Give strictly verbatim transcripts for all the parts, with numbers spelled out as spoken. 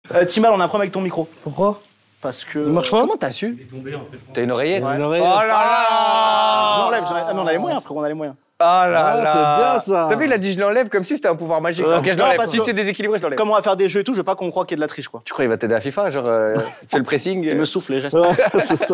Euh, Timal, on a un problème avec ton micro. Pourquoi? Parce que... Il marche pas? Comment t'as su? Il est tombé en fait. T'as une oreillette? Ouais. Une oreillette. Oh là là! Je l'enlève, je l'enlève. Ah non, on a les moyens, frérot, on a les moyens. Oh là Ah, là! c'est bien, ça. T'as vu, il a dit je l'enlève comme si c'était un pouvoir magique. Ouais. Ok, je Non, l'enlève. parce Si que- c'est déséquilibré, je l'enlève. Comme on va faire des jeux et tout, je veux pas qu'on croie qu'il y a de la triche, quoi. Tu crois qu'il va t'aider à FIFA? Genre, euh, fais le pressing. Il me souffle les gestes. Ouais, c'est ça.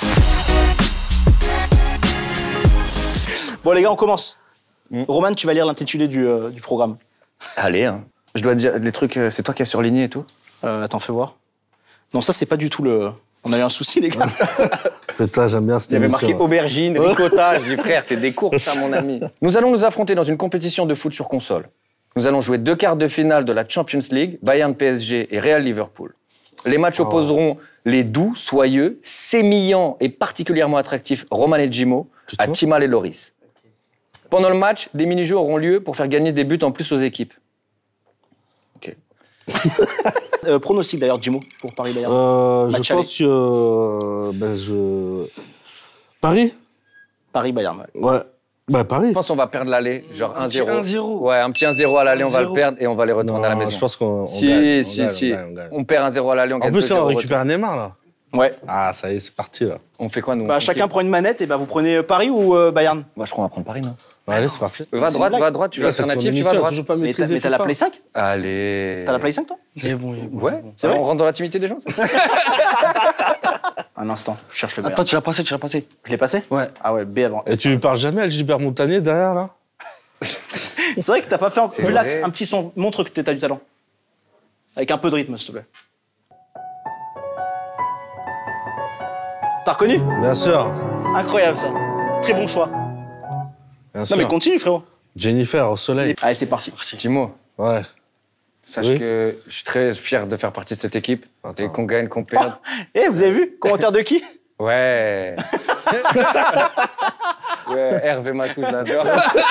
Bon, les gars, on commence. Mm. Roman, tu vas lire l'intitulé du, euh, du programme. Allez, hein. Je dois te dire, les trucs, euh, c'est toi qui as surligné et tout? Euh, attends, fais voir. Non, ça, c'est pas du tout le... On a eu un souci, les gars. Putain, j'aime bien cette Il y avait émission. marqué aubergine, ricotta. Je dis frère, c'est des courses, ça, mon ami. Nous allons nous affronter dans une compétition de foot sur console. Nous allons jouer deux quarts de finale de la Champions League, Bayern P S G et Real Liverpool. Les matchs Oh. opposeront les doux, soyeux, sémillants et particulièrement attractifs Roman et Jimo à Putain. Timal et Loris. Pendant le match, des mini-jeux auront lieu pour faire gagner des buts en plus aux équipes. Ok. Euh, pronostic, d'ailleurs, Jimo, pour Paris-Bayern. Euh, Match je aller. pense que... euh, ben, je... Paris? Paris-Bayern, ouais. Ouais. Bah, Paris. Je pense qu'on va perdre l'aller, genre Un un petit zéro. un zéro. Ouais, un petit un zéro à l'aller, on va le zéro. perdre et on va les retourner à la Non, maison. je pense qu'on on Si, gagne, on si, gagne, si. on gagne, on gagne. On perd un zéro à l'aller, on En gagne plus, deux zéro on au récupère Neymar, là. Ouais. Ah, ça y est, c'est parti, là. retour. On fait quoi, nous? Bah, On chacun fait- prend une manette et bah, vous prenez euh, Paris ou euh, Bayern. Bah, je crois qu'on va prendre Paris, non? Bah, allez, c'est parti. Va à C'est droite, une va à droite, tu veux Ça, c'est son alternative, tu vas à émission, droite. toujours pas Mais t'as maîtrisé mais t'as la FIFA. Play cinq? Allez. T'as la Play cinq, toi? C'est bon, il est bon. Ouais. C'est vrai On rentre dans l'intimité des gens, ça? Un instant, je cherche le meilleur. Attends, tu l'as passé, tu l'as passé. Je l'ai passé? Ouais. Ah ouais, B avant. Et tu lui parles jamais à Gilbert Montagnier derrière, là? C'est vrai que t'as pas fait un, C'est Vu là, vrai. un petit son. Montre que t'as du talent. Avec un peu de rythme, s'il te plaît. T'as reconnu? Bien sûr. Incroyable, ça. Très bon choix. Bien Non, sûr. mais continue, frérot. Jennifer, au soleil. Allez, c'est parti. Timo, Ouais. sache Oui. que je suis très fier de faire partie de cette équipe. Attends. Et qu'on gagne, qu'on perde. Eh, vous avez vu? Commentaire de qui? Ouais. Ouais, Hervé Matou, je l'adore.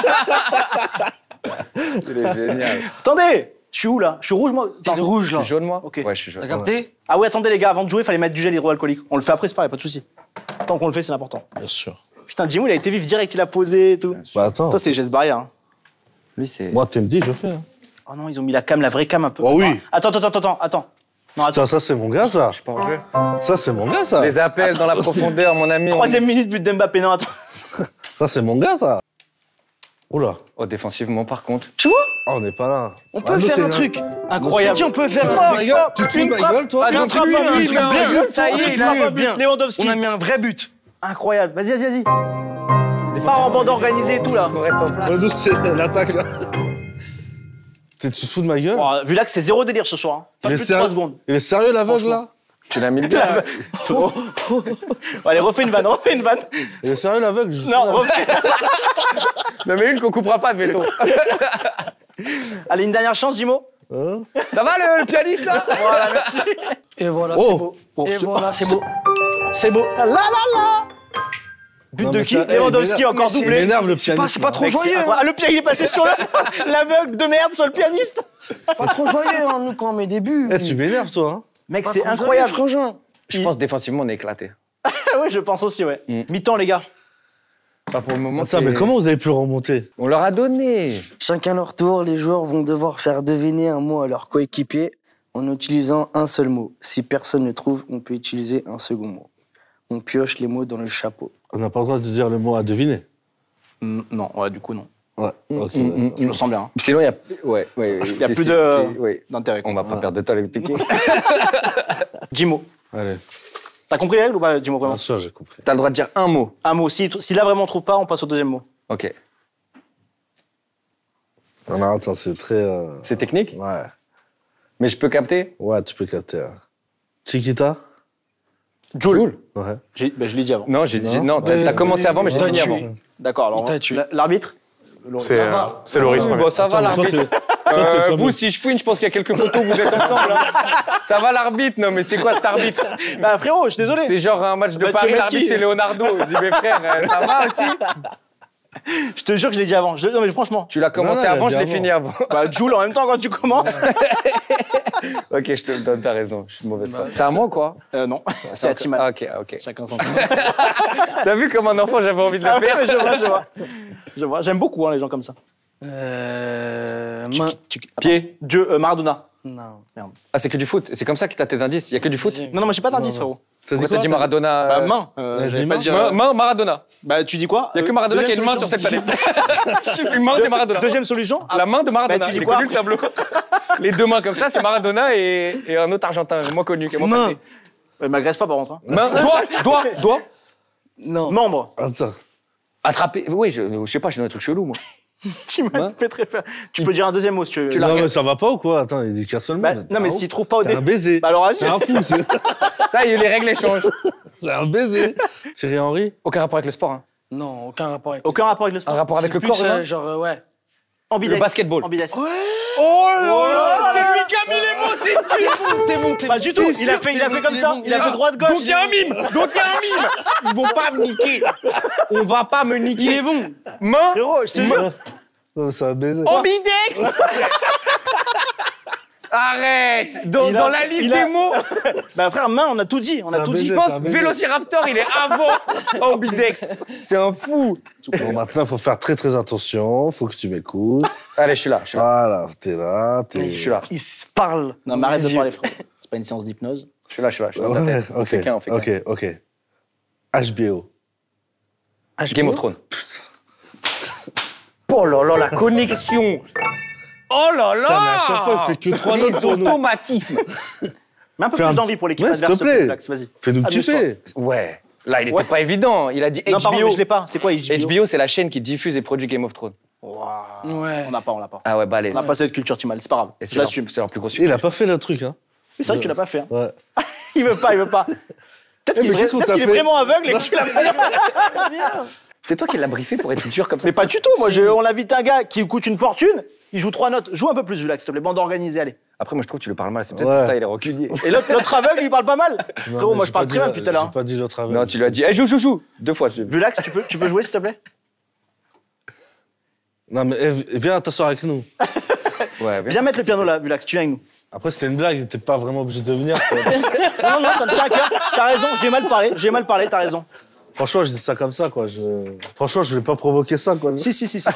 Il est génial. Attendez! Je suis où, là? Je suis rouge, moi? T'es Pardon. rouge, Je là. suis jaune, moi? Ok. Ouais, je suis jaune. T'as capté? Ah ouais, attendez, les gars, avant de jouer, il fallait mettre du gel hydroalcoolique. On le fait après, c'est pareil, pas de souci. Tant qu'on le fait, c'est important. Bien sûr. Putain, Jimmy, il a été vif direct, il a posé et tout. Bah, attends. Toi, c'est geste barrière. Hein. Lui, c'est. Moi, tu me dis, je fais. Hein. Oh non, ils ont mis la cam, la vraie cam un peu. Oh oui. Attends, attends, attends, attends, attends. Non, attends. Putain, ça, c'est mon gars, ça. Je suis pas en jeu. Ça, c'est mon gars, ça. Les appels dans la profondeur, mon ami. on- Troisième minute, but d'Mbappé. Non, attends. Ça, c'est mon gars, ça. Oula. Oh, défensivement, par contre. Tu vois? Ah, on n'est pas là. On Ah, peut nous, faire c'est un un- truc. Incroyable. Tiens, on peut faire Oh, un Ma truc. gueule, tu te fous Une de ma frappe. gueule, toi? Ah, Un une truc frappe, bien, un un but, truc un bien. but, ça y est, Un il truc a bien, un but. bien. Lewandowski. On a mis un vrai but. Incroyable. Vas-y, vas-y, vas-y. Pas en bande organisée et tout, là. On reste en place. Ouais, nous, c'est l'attaque, là. T'es- Tu te fous de ma gueule? Bon, vu là que c'est zéro délire ce soir. Hein. Pas Il est plus de sérieux- trois secondes. Il est sérieux, l'aveugle, là? Tu l'as mis le bien. Bon, allez, refais une vanne, refais une vanne. Il est sérieux, l'aveugle? Je- Non, refais. Non, mais une qu'on coupera pas, admettons. Allez, une dernière chance, Jimo. Hein? Ça va, le, le pianiste, là? Voilà, merci. Et voilà, Oh. c'est beau. Oh, Et c'est- voilà, c'est beau. C'est beau. Là, là, là. But Non, de mais qui? ça, eh, Lewandowski il m'énerve. encore Il doublé. m'énerve, le C'est pas, pianiste. c'est pas trop Mec, c'est joyeux. hein. incroyable. Ah, le pied, il est passé sur le- l'aveugle de merde sur le pianiste. Pas trop joyeux, hein, nous, quand on met des buts. Eh, tu m'énerves, toi. Hein? Mec, Pas c'est trop incroyable. joyeux, frangin. Je pense défensivement, on est éclaté. Ah ouais, je pense aussi, ouais. Mm. Mi-temps, les gars. Pas pour le moment. Ça, c'est- mais comment vous avez pu remonter? On leur a donné. Chacun leur tour, les joueurs vont devoir faire deviner un mot à leur coéquipier en utilisant un seul mot. Si personne ne trouve, on peut utiliser un second mot. On pioche les mots dans le chapeau. On n'a pas le droit de dire le mot à deviner. Mm, Non, ouais, du coup, non. Ouais, ok. Mm, mm, Je me sens bien. hein. Sinon, il y a. Ouais, ouais. Il y a plus de- D'intérêt. On va pas perdre de temps avec le technique. Jimo. Allez, T'as compris les règles ou pas, Jimo, vraiment? bien sûr, j'ai compris. T'as le droit de dire un mot. Un mot. Si, si là, vraiment, on trouve pas, on passe au deuxième mot. Ok. Non, non, attends, c'est très... euh, C'est technique, Ouais. mais je peux capter. Ouais, tu peux capter. hein. Chiquita? Joule. Ouais. J'ai- bah, je l'ai dit avant. Non, j'ai dit. Non. Non, t'as t'as commencé avant, mais j'ai T'as fini tué. avant. D'accord, alors. Il t'a tué. la- L'arbitre? C'est euh, c'est Loris premier. Bon, ça va, Attends, mais toi, l'arbitre. t'es- toi, t'es Euh, comme- vous, si je fouine, je pense qu'il y a quelques photos où vous êtes ensemble. hein. Ça va, l'arbitre? Non, mais c'est quoi cet arbitre? Bah, frérot, je suis désolé. C'est genre un match de Bah, tu Paris, mets l'arbitre, qui c'est Leonardo. Je dis, mais frère, euh, ça va aussi? Je te jure que je l'ai dit avant. Je- Non, mais franchement. Tu l'as commencé Non, non, il a avant, dit je l'ai avant. fini avant. Bah, Joule en même temps quand tu commences. Ok, je te le donne, t'as raison. Je suis de mauvaise foi. C'est à moi, quoi? Euh, non, c'est à Timal. Ah, ok, ah, ok. Chacun son tour. T'as vu comme un enfant, j'avais envie de le Ah ouais, faire? mais je vois, je vois. Je vois. J'aime beaucoup hein, les gens comme ça. Euh, Tu- main. tu- attends. Pied. Dieu, euh, Maradona. Non. Merde. Ah, c'est que du foot. C'est comme ça que t'as tes indices. Il y a que du foot. Non, non, moi j'ai pas d'indice, Non, non. frérot. T'as dit Pourquoi t'as quoi dit Maradona Bah, euh, main. Euh, Ouais, j'allais dis pas main. dire. main, euh, main, Maradona. Bah, tu dis quoi Il y a que Euh, Maradona qui a deuxième une main sur cette solution. planète. Une main, c'est Maradona. Deuxième solution. La main de Maradona. Bah, tu dis Il est quoi connu, le tableau. Les deux mains comme ça, c'est Maradona et, et un autre Argentin moins connu qui est moins Main. passé. Euh, m'agresse pas par contre. hein. Main, doigt, doigt, doigt. Non. Membre. Attends. Attraper. Oui, je, je sais pas, je suis dans un truc chelou, moi. Tu m'as fait très peur. Tu peux dire un deuxième mot si tu veux. Tu l'as Non, regardé. mais ça va pas ou quoi? Attends, il dit qu'un seul mot. Bah, T'es non, mais un s'il ouf. trouve pas au C'est un début. baiser. Bah alors vas-y. C'est un fou, c'est Ça y est, les règles les changent. c'est un baiser. Thierry Henry. Aucun rapport avec le sport. Hein. Non, aucun rapport avec. Aucun rapport avec le Un sport. rapport avec le C'est corps plus, humain. euh, genre, euh, ouais. Ambidextre. Le basketball. Ambidextre. Oh là là, c'est lui qui a mis les mots, c'est sûr. T'es bon, t'es Pas du tout. Il a fait, il a fait comme ça. Il a fait droite Donc gauche. il y a un mime. Donc il y a un mime. Ils vont pas me niquer. On va pas me niquer. Il est bon. Main. Frérot, je te jure. Non, c'est un baiser. Ambidextre. Arrête. Dans, Il a- dans la liste il a- des mots, Bah frère, main, on a tout dit. On C'est a un tout baiser. dit. je pense un baiser. Vélociraptor, il est avant ambidextre. C'est un fou. Bon, maintenant, il faut faire très très attention. Faut que tu m'écoutes. Allez, je suis là. Je suis là. Voilà, t'es là. Je T'es... suis là. Ils se parlent. Non, mais arrête de Les parler, yeux. frérot. C'est pas une séance d'hypnose. Je suis là, je suis là. Je suis dans ta Ouais, tête. On ok, fait qu'un, on fait qu'un. ok, ok. H B O. Game of Thrones. Oh là là, la connexion. Oh là là. Putain, mais à chaque fois, il fait que trois Les notes pour nous. automatismes. Mais un peu Fais plus un- d'envie pour l'équipe Ouais, s'il adverse. te plaît. Max, vas-y. Fais-nous Amuse-toi. kiffer. Ouais. Là, il était Ouais. pas évident. Il a dit Non, pardon, H B O. mais je l'ai pas. C'est quoi H B O H B O, c'est la chaîne qui diffuse et produit Game of Thrones. Ouais. On n'a pas, on l'a pas. Ah ouais, balèze. On n'a pas cette culture timale, c'est pas grave. Et c'est Je leur- l'assume. C'est leur plus gros Il succès. a pas fait le truc, hein. Oui, c'est vrai que tu l'as pas fait. hein. Ouais. Il veut pas, il veut pas. Peut-être Eh, qu'il mais est, qu'est-ce qu'on peut-être t'a qu'il est fait vraiment aveugle et que tu l'as pas. C'est toi qui l'as briefé pour être dur comme ça. Mais pas du tout. Moi, je- on invite un gars qui coûte une fortune. Il joue trois notes. Joue un peu plus, Vulax, s'il te plaît. Bande organisée, allez. Après, moi, je trouve que tu le parles mal. C'est peut-être Ouais. pour ça il est reculier. Et l'autre l'autre aveugle, il lui parle pas mal. Non, Frérot, mais moi, j'ai je parle pas très bien dit- depuis tout à l'heure. J'ai pas dit l'autre aveugle. Non, tu lui as dit Eh, joue, joue, joue. Deux fois. je- Vulax, tu peux, tu peux jouer, s'il te plaît Non, mais eh, viens t'asseoir avec nous. Ouais, Viens mettre le piano là, Vulax, tu viens avec nous. Après, c'était une blague, t'es pas vraiment obligé de venir. quoi. Non, non, ça me tient à cœur. T'as raison, j'ai mal parlé. J'ai mal parlé, t'as raison. Franchement, je dis ça comme ça, quoi. Je... Franchement, je voulais pas provoquer ça, quoi. Si, si, si, si.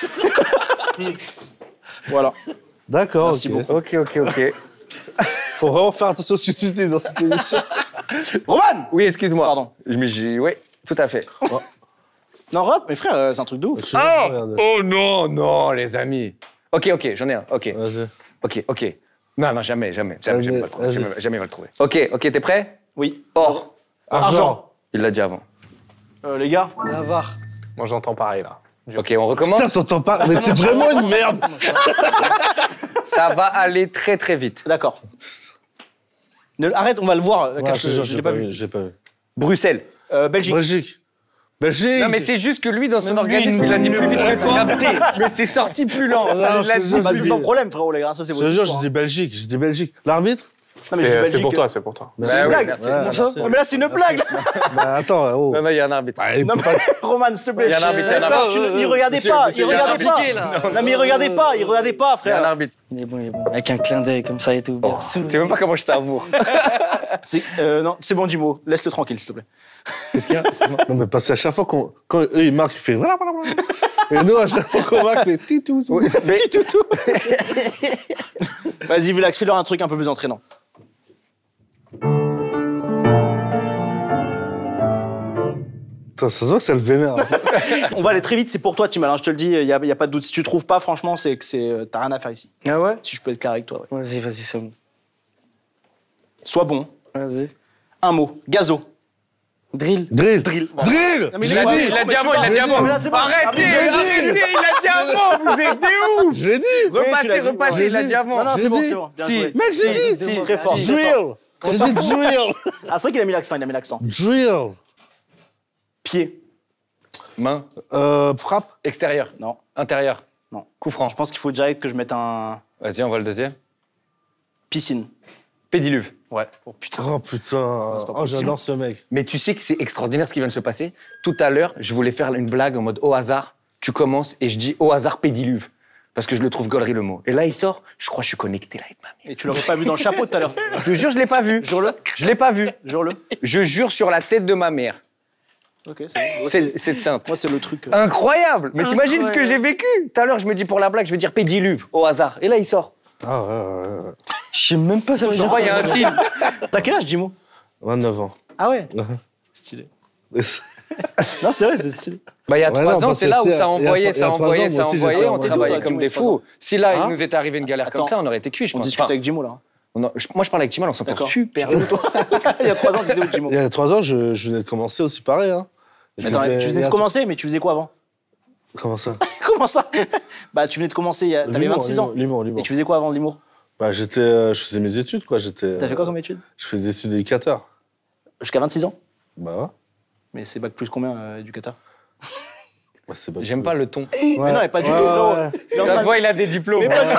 Voilà. D'accord, Merci ok. beaucoup. Ok, ok, ok. Faut vraiment faire attention à ce que tu dis dans cette émission. Roman Oui, excuse-moi. Pardon. Mais j'ai. Oui, tout à fait. Non, Rod, mais frère, euh, c'est un truc de ouf. Je sais pas, regarde. Oh non, non, les amis. Ok, ok, j'en ai un. Ok, Vas-y. ok, ok. Non, non, jamais, jamais. Jamais, Vas-y, jamais, il va le trouver. vas-y. Jamais, jamais il va le trouver. Ok, ok, t'es prêt Oui. Or. Argent. Il l'a dit avant. Euh, les gars, La V A R. Moi, j'entends pareil, là. Ok, on recommence. Putain, t'entends pas. Mais t'es vraiment une merde. Ça va aller très, très vite. d'accord. Ne- arrête, on va le voir. Ouais, car je te je jure, je j'ai l'ai pas vu. J'ai pas vu. Bruxelles. Euh, Belgique. Belgique. Belgique. Non, mais c'est juste que lui, dans son Même lui, organisme, il il a dit ne plus vite peut que toi. Mais c'est sorti plus lent. Non, Il l'a je- dit je- Bah, plus c'est vite. pas un problème, frérot, les gars. Ça, c'est Je votre te jure, histoire, j'ai dit Belgique. J'ai dit Belgique. L'arbitre hein. Non, mais j'ai dit C'est c'est Belgique. pour toi, c'est pour toi. Mais Bah une oui, blague. merci. Ouais, Bon, ça. merci. Non, mais là, c'est une blague. là. Bah, attends, oh. Non, non, il y a un arbitre. Ah, il Non, peut pas- mais Roman, s'il te plaît. Il y a un arbitre, il y a un Frère, arbitre. tu ne- Il regardait Monsieur, pas, monsieur, il il y a un regardait arbitre. pas. Non, mais il regardait pas, il regardait pas, Il y a un frère. arbitre. Il est bon, il est bon. Avec un clin d'œil comme ça et tout. Bien Oh, sûr. tu sais même pas comment je savoure. C'est euh, non, c'est bon, Jimo. Laisse-le tranquille, s'il te plaît. Qu'est-ce qu'il y a Non, mais parce qu'à chaque fois qu'on. Quand eux, ils marquent, ils font. Voilà, voilà, voilà. Et nous, à chaque fois qu'on marque, ils font. Titou. Petit toutou. Vas-y, Vulax, fais-leur un truc un peu plus entraînant. Putain, ça se voit que ça le vénère. On va aller très vite, c'est pour toi, Timal. hein, je te le dis, il n'y a, y a pas de doute. Si tu trouves pas, franchement, c'est que c'est, euh, t'as rien à faire ici. Ah ouais Si je peux être clair avec toi. ouais. Vas-y, vas-y, c'est bon. Sois bon. Vas-y. Un mot. Gazo. Drill. Drill. Drill. Bon. Drill. Non, mais Il j'ai l'a pas- dit, il a mais dit tu avant, parles- il a dit avant. Mais là, c'est bon. Arrêtez, Ah, mais je l'ai dit. arrêtez, il a dit avant, vous êtes des ouf. Je l'ai dit. Oui, tu l'as Repassez, dit. repassez, il a J'ai dit dit. avant. Non, non, J'ai c'est bon, dit. c'est bon. Bien Si. joué. Mec, j'ai dit. Si, très fort. Drill. J'ai dit drill. Ah, c'est vrai qu'il a mis l'accent, il a mis l'accent. Drill. Pied. Main, Euh, frappe. extérieur, Non. intérieur, Non. coup franc. Je pense qu'il faut direct que je mette un. Vas-y, on voit le deuxième. Piscine. Pédiluve. Ouais. Oh putain. Oh putain. c'est pas Oh, possible. j'adore ce mec. Mais tu sais que c'est extraordinaire ce qui vient de se passer. Tout à l'heure, je voulais faire une blague en mode au hasard. Tu commences et je dis au hasard pédiluve. Parce que je le trouve gaulerie le mot. Et là, il sort, je crois que je suis connecté là avec ma mère. Et tu l'aurais pas vu dans le chapeau tout à l'heure. Je te jure, je l'ai pas vu. Jure-le. Je l'ai pas vu. Jure-le. Je jure sur la tête de ma mère. Ok, c'est bon. Moi, C'est c'est- cette sainte. Moi, c'est le truc. euh, Incroyable. Mais t'imagines ce que j'ai vécu. Tout à l'heure, je me dis pour la blague, je vais dire pédiluve au hasard. Et là, il sort. Ah ouais, ouais, ouais. Je sais même pas ça. Je crois qu'il y a un signe. T'as quel âge, Jimo? vingt-neuf ans. Ah ouais. Stylé. Non, c'est vrai, c'est stylé. Bah, il y a Ouais, trois non, ans, parce c'est que là où c'est- ça il y a envoyait, trois- il y ça a trois envoyait, ans, ça moi aussi, envoyait, j'étais on en- travaillait Attends, comme dis-moi, des de toute façon. fous. Si là, Hein il nous était arrivé une galère comme Attends. ça, on aurait été cuit, je On pense. discute Enfin, avec Jimo, là. on a- je- moi, je parle avec Timal, on s'entend D'accord. super Tu bien. t'es où, toi Il y a trois ans, t'étais où, Jimo? Il y a trois ans, je, je venais de commencer aussi pareil. Hein. Attends, C'était- tu il y venais a- de commencer, mais tu faisais quoi avant? Comment ça? Comment ça? Bah, tu venais de commencer, il y a- t'avais L'humour, vingt-six ans. l'humour, l'humour. Et tu faisais quoi avant l'humour? Bah, j'étais, euh, je faisais mes études, quoi. J'étais. T'as fait quoi comme études? Je fais des études d'éducateur. Jusqu'à vingt-six ans? Bah ouais. Mais c'est bac plus combien, euh, éducateur? Bah, c'est pas J'aime pas le ton. Mais non, mais pas du tout, Ouais, frérot. ouais. Il est en Ça train se de- voit, il a des diplômes. Mais pas du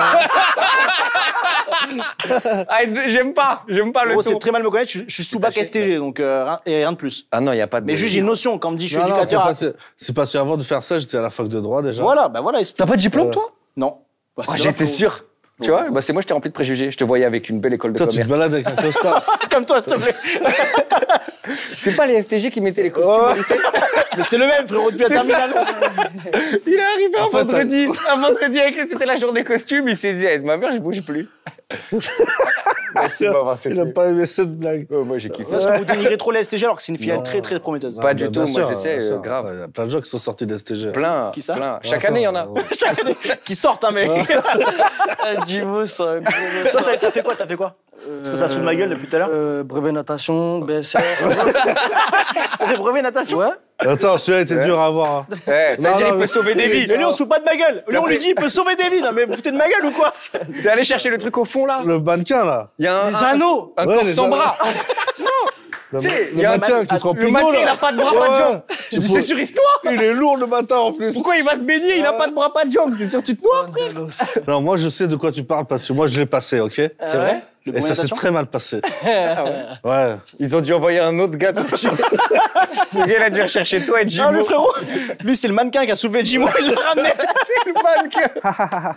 Ah, j'aime pas, j'aime pas le Frérot, c'est ton. très mal me connaître, je, je suis sous bac S T G, donc euh, rien, et rien de plus. Ah non, il y a pas de. Mais juste, j'ai une notion, quand on me dit je suis Non, non, c'est éducateur. à- pas- c'est- c'est parce qu'avant de faire ça, j'étais à la fac de droit déjà. Voilà, bah voilà. T'as pas de diplôme, toi? Non. Bah, Ah, c'est J'étais vrai, sûr. Tu vois, bah, c'est moi, je t'ai rempli de préjugés. Je te voyais avec une belle école de Toi, tu te commerce. balades avec un costard. frérot. Comme toi, s'il te plaît. C'est pas les S T G qui mettaient les costumes au lycée? Mais c'est le même, frérot, depuis la terminale. Il est arrivé un En fait, vendredi. Un vendredi avec lui, c'était la journée costume. Il s'est dit, eh, ma mère, je bouge plus. Merci de m'avoir Il a cette pas aimé cette blague. Oh, moi, j'ai kiffé. Parce que vous dénigrez trop les S T G alors que c'est une filiale Non. très très prometteuse. Pas du Bah, tout, bien moi, sûr, je sais, bien euh, sûr. grave. Enfin, Il y a plein de gens qui sont sortis d'S T G. Plein, Qui ça plein. Chaque année, il y en a. Chaque année, qui sortent, hein, mec. Ah, Jimo, ça. Toi, t'as t'as fait quoi? T'as fait quoi? Parce que ça se fout de ma gueule depuis tout à l'heure. Euh, brevet natation, B S R. T'as fait brevet natation? Ouais. Attends, celui-là était dur à voir. hein. Eh, ça Non, veut dire non, il peut mais- sauver des vies. Mais lui, on se fout pas de ma gueule. Lui, on lui dit, il peut sauver des vies. Non, mais vous foutez de ma gueule ou quoi? T'es allé chercher le truc au fond, là? Le mannequin, là. Il y a un, Les un, anneaux. un Ouais, corps les sans anneaux. bras. Le, Tu sais, le il y a un mannequin man- qui se rend Le plus mannequin, gros, il là. a pas de bras, pas de Ouais. jambes. Tu dis, faut- c'est sur histoire. Il est lourd le matin en plus. Pourquoi il va se baigner? Il a pas de bras, pas de jambes. C'est sûr, tu te noies, frère. Non, moi je sais de quoi tu parles parce que moi je l'ai passé, ok? Et C'est vrai? Le ça brevet s'est natation? très mal passé. Ouais. Ils ont dû envoyer un autre gars. te chercher. Le gars, il a dû rechercher toi et Ah, Jimo. le frérot. Lui, c'est le mannequin qui a soulevé Jimo. Il l'a ramené. C'est le mannequin.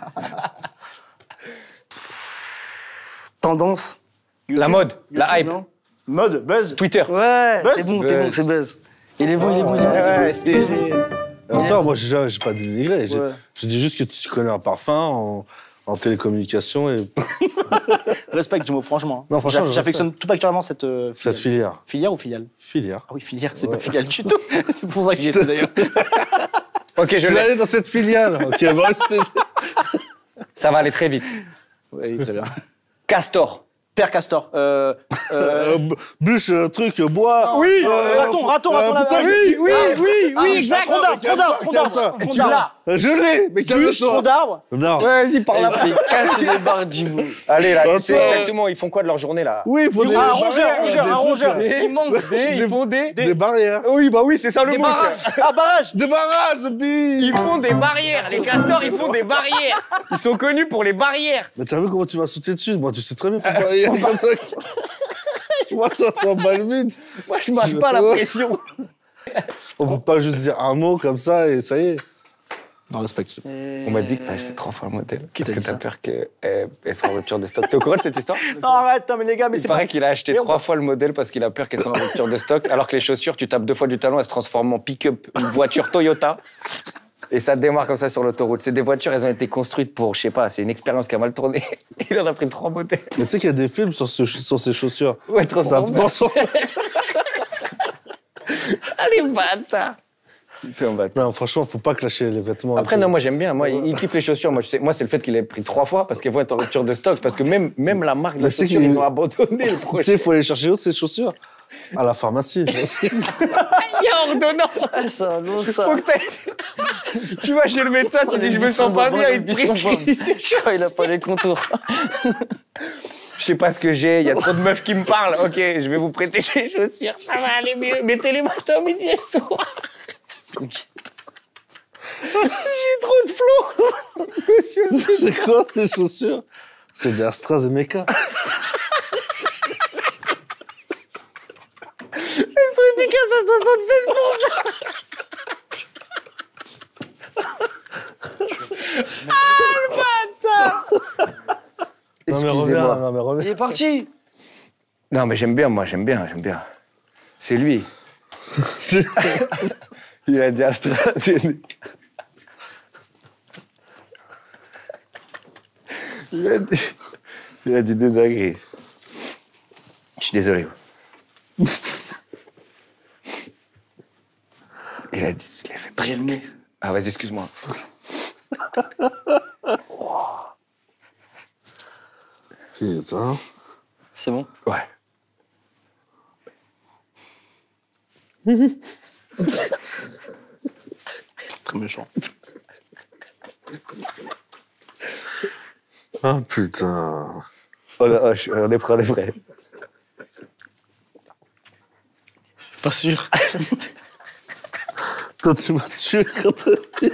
Tendance. La mode, la hype, Non Mode, buzz. Twitter. Ouais, Buzz t'es bon, t'es bon, Buzz. c'est Buzz. Il est bon, il est bon, il est bon. Ouais, S T G. Attends, moi j'ai jamais- j'ai pas dénigré. J'ai Ouais. je dis juste que tu connais un parfum en, en télécommunication et Respect, Jimo, franchement. Non, franchement, J'aff- je J'affectionne tout particulièrement cette euh, cette filiale. filière. Filière ou filiale? Filière. Ah oui, filière, c'est Ouais. pas filiale du tout. C'est pour ça que j'y étais d'ailleurs. Ok, je Je vais l'ai. aller dans cette filiale. Ok, bon, c'était- Ça va aller très vite. Oui, très bien. Castor. Père Castor. Euh, euh, Euh, b- bûche, euh, truc, euh, bois. oui, Euh, raton, raton, raton, euh, là, putain, là. oui, oui, oui, Ah, oui, je- exact. tronc d'arbre, tronc d'arbre, tronc d'arbre, Calme-toi. tronc Tu d'arbre. l'as. Euh, Je l'ai, mais Bûche, calme-toi. tronc d'arbre. Non. Vas-y, par là. Cache les barres, Jimo. Allez, là, tu sais Attends. exactement, ils font quoi de leur journée, là? Oui, il faut des Ah, un barrières, rongeur, un rongeur, des un trucs, rongeur. euh, Ils manquent des, ils font des... Des barrières. Oui, bah oui, c'est ça le Des mot. barrages. tiens. Ah, barrage. Des barrages de billes. Ils font des barrières. Les castors, ils font des barrières. Ils sont connus pour les barrières. Mais t'as vu comment tu m'as sauté dessus? Moi, tu sais très bien faire des barrières comme ça. Moi, ça s'emballe vite. Moi, je marche pas à la pression. On peut pas juste dire un mot comme ça et ça y est. Non, respect. On m'a dit que t'as acheté trois fois le modèle. Qui t'a Parce que dit t'as ça peur qu'elle soit en rupture de stock. T'es au courant de cette histoire? Non, arrête, non, mais les gars, mais Il c'est paraît pas. qu'il a acheté Mais on- trois fois le modèle parce qu'il a peur qu'elles soient en rupture de stock. Alors que les chaussures, tu tapes deux fois du talon, elles se transforment en pick-up, une voiture Toyota. Et ça démarre comme ça sur l'autoroute. C'est des voitures, elles ont été construites pour, je sais pas, c'est une expérience qui a mal tourné. Il en a pris trois modèles. Mais tu sais qu'il y a des films sur, ce, sur ces chaussures. Ouais, Ça transformé. transforme. Allez, bâtard. C'est un bâtard. Non, franchement, faut pas clasher les vêtements. Après, non, moi j'aime bien. Moi, il il kiffe les chaussures. Moi, je sais, moi c'est le fait qu'il ait pris trois fois parce qu'elles vont être en rupture de stock. Parce que même, même la marque de Mais la c'est chaussure, qu'il- ils ont abandonné le Tu projet. sais, il faut aller chercher où ces chaussures? À la pharmacie. Il y a ordonnance. Ah, ça, non, ça. Faut que t'ailles- tu vas chez le médecin, tu dis je me sens pas bien, il te prescrit. Je crois qu'il a pas les contours. Je sais pas ce que j'ai, il y a trop de meufs qui me parlent. Ok, je vais vous prêter ces chaussures, ça va aller mieux. Mettez-les matin, midi et soir. J'ai trop de flow. Monsieur le médecin. C'est quoi ces chaussures? C'est des AstraZeneca. Elles sont efficaces à soixante-seize pour cent. Ah, le bâtard. Non mais reviens, Excusez-moi. non mais Il reviens. est parti. Non, mais j'aime bien, moi, j'aime bien, j'aime bien. C'est lui. Il a dit AstraZeneca. Il a dit, il a dit deux dingueries. Je suis désolé. Il a dit, je l'ai fait presque. Ah, vas-y, excuse-moi. Putain. C'est bon? Ouais. Très méchant. Ah putain. Oh là, oh, je- on est prêt, on est prêt. Pas sûr. Quand tu m'as tué, quand t'as dit...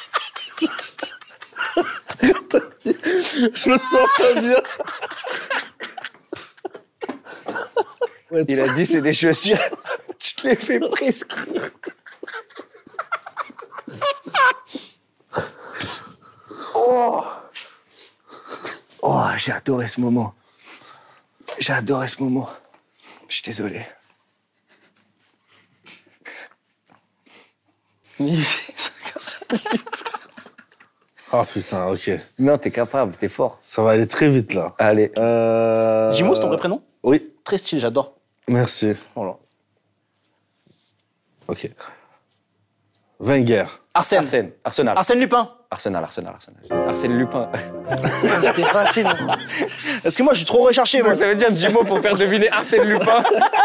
Quand t'as dit... Je me sens pas bien. Ouais, Il a dit, c'est des chaussures. Tu te les fais prescrire. Oh, oh j'ai adoré ce moment. J'ai adoré ce moment. Je suis désolé. Ah putain, ok. Non, t'es capable, t'es fort. Ça va aller très vite là. Allez. Euh... Jimo, c'est ton vrai prénom? Oui, Très stylé, j'adore. merci. Voilà. Ok. Wenger. Arsène. Arsène, Arsenal. Arsène Lupin. Arsenal, Arsenal, Arsenal. Arsène Lupin. C'était facile. Est-ce que moi, je suis trop recherché, moi? Ça veut dire Jimo pour faire deviner Arsène Lupin.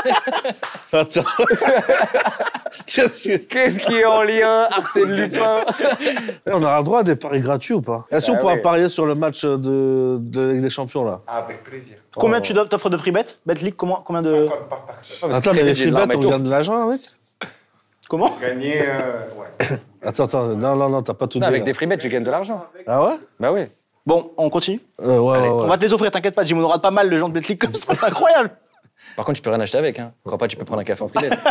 Attends. Qu'est-ce que... Qu'est-ce qui est en lien, Arsène Lupin? Eh, on aura le droit à des paris gratuits ou pas? Est-ce qu'on Ah pourra ouais. parier sur le match de, de Ligue des Champions là? Avec plaisir. Combien tu dois- t'offres de free bet? Bet League, comment, combien de... Par personne. Attends, mais les free bets, on gagne de l'argent avec? Comment? Gagner, euh, ouais. Attends, attends, non, non, non, t'as pas tout Non, dit. avec là. des free bets, tu gagnes de l'argent. Ah ouais? Bah oui. Bon, on continue? Euh, ouais, Allez, ouais, On ouais. va te les offrir, t'inquiète pas, Jim, on aura pas mal de gens de Bet League comme ça, c'est incroyable. Par contre, tu peux rien acheter avec. Hein. Crois pas, tu peux prendre un café en free bet.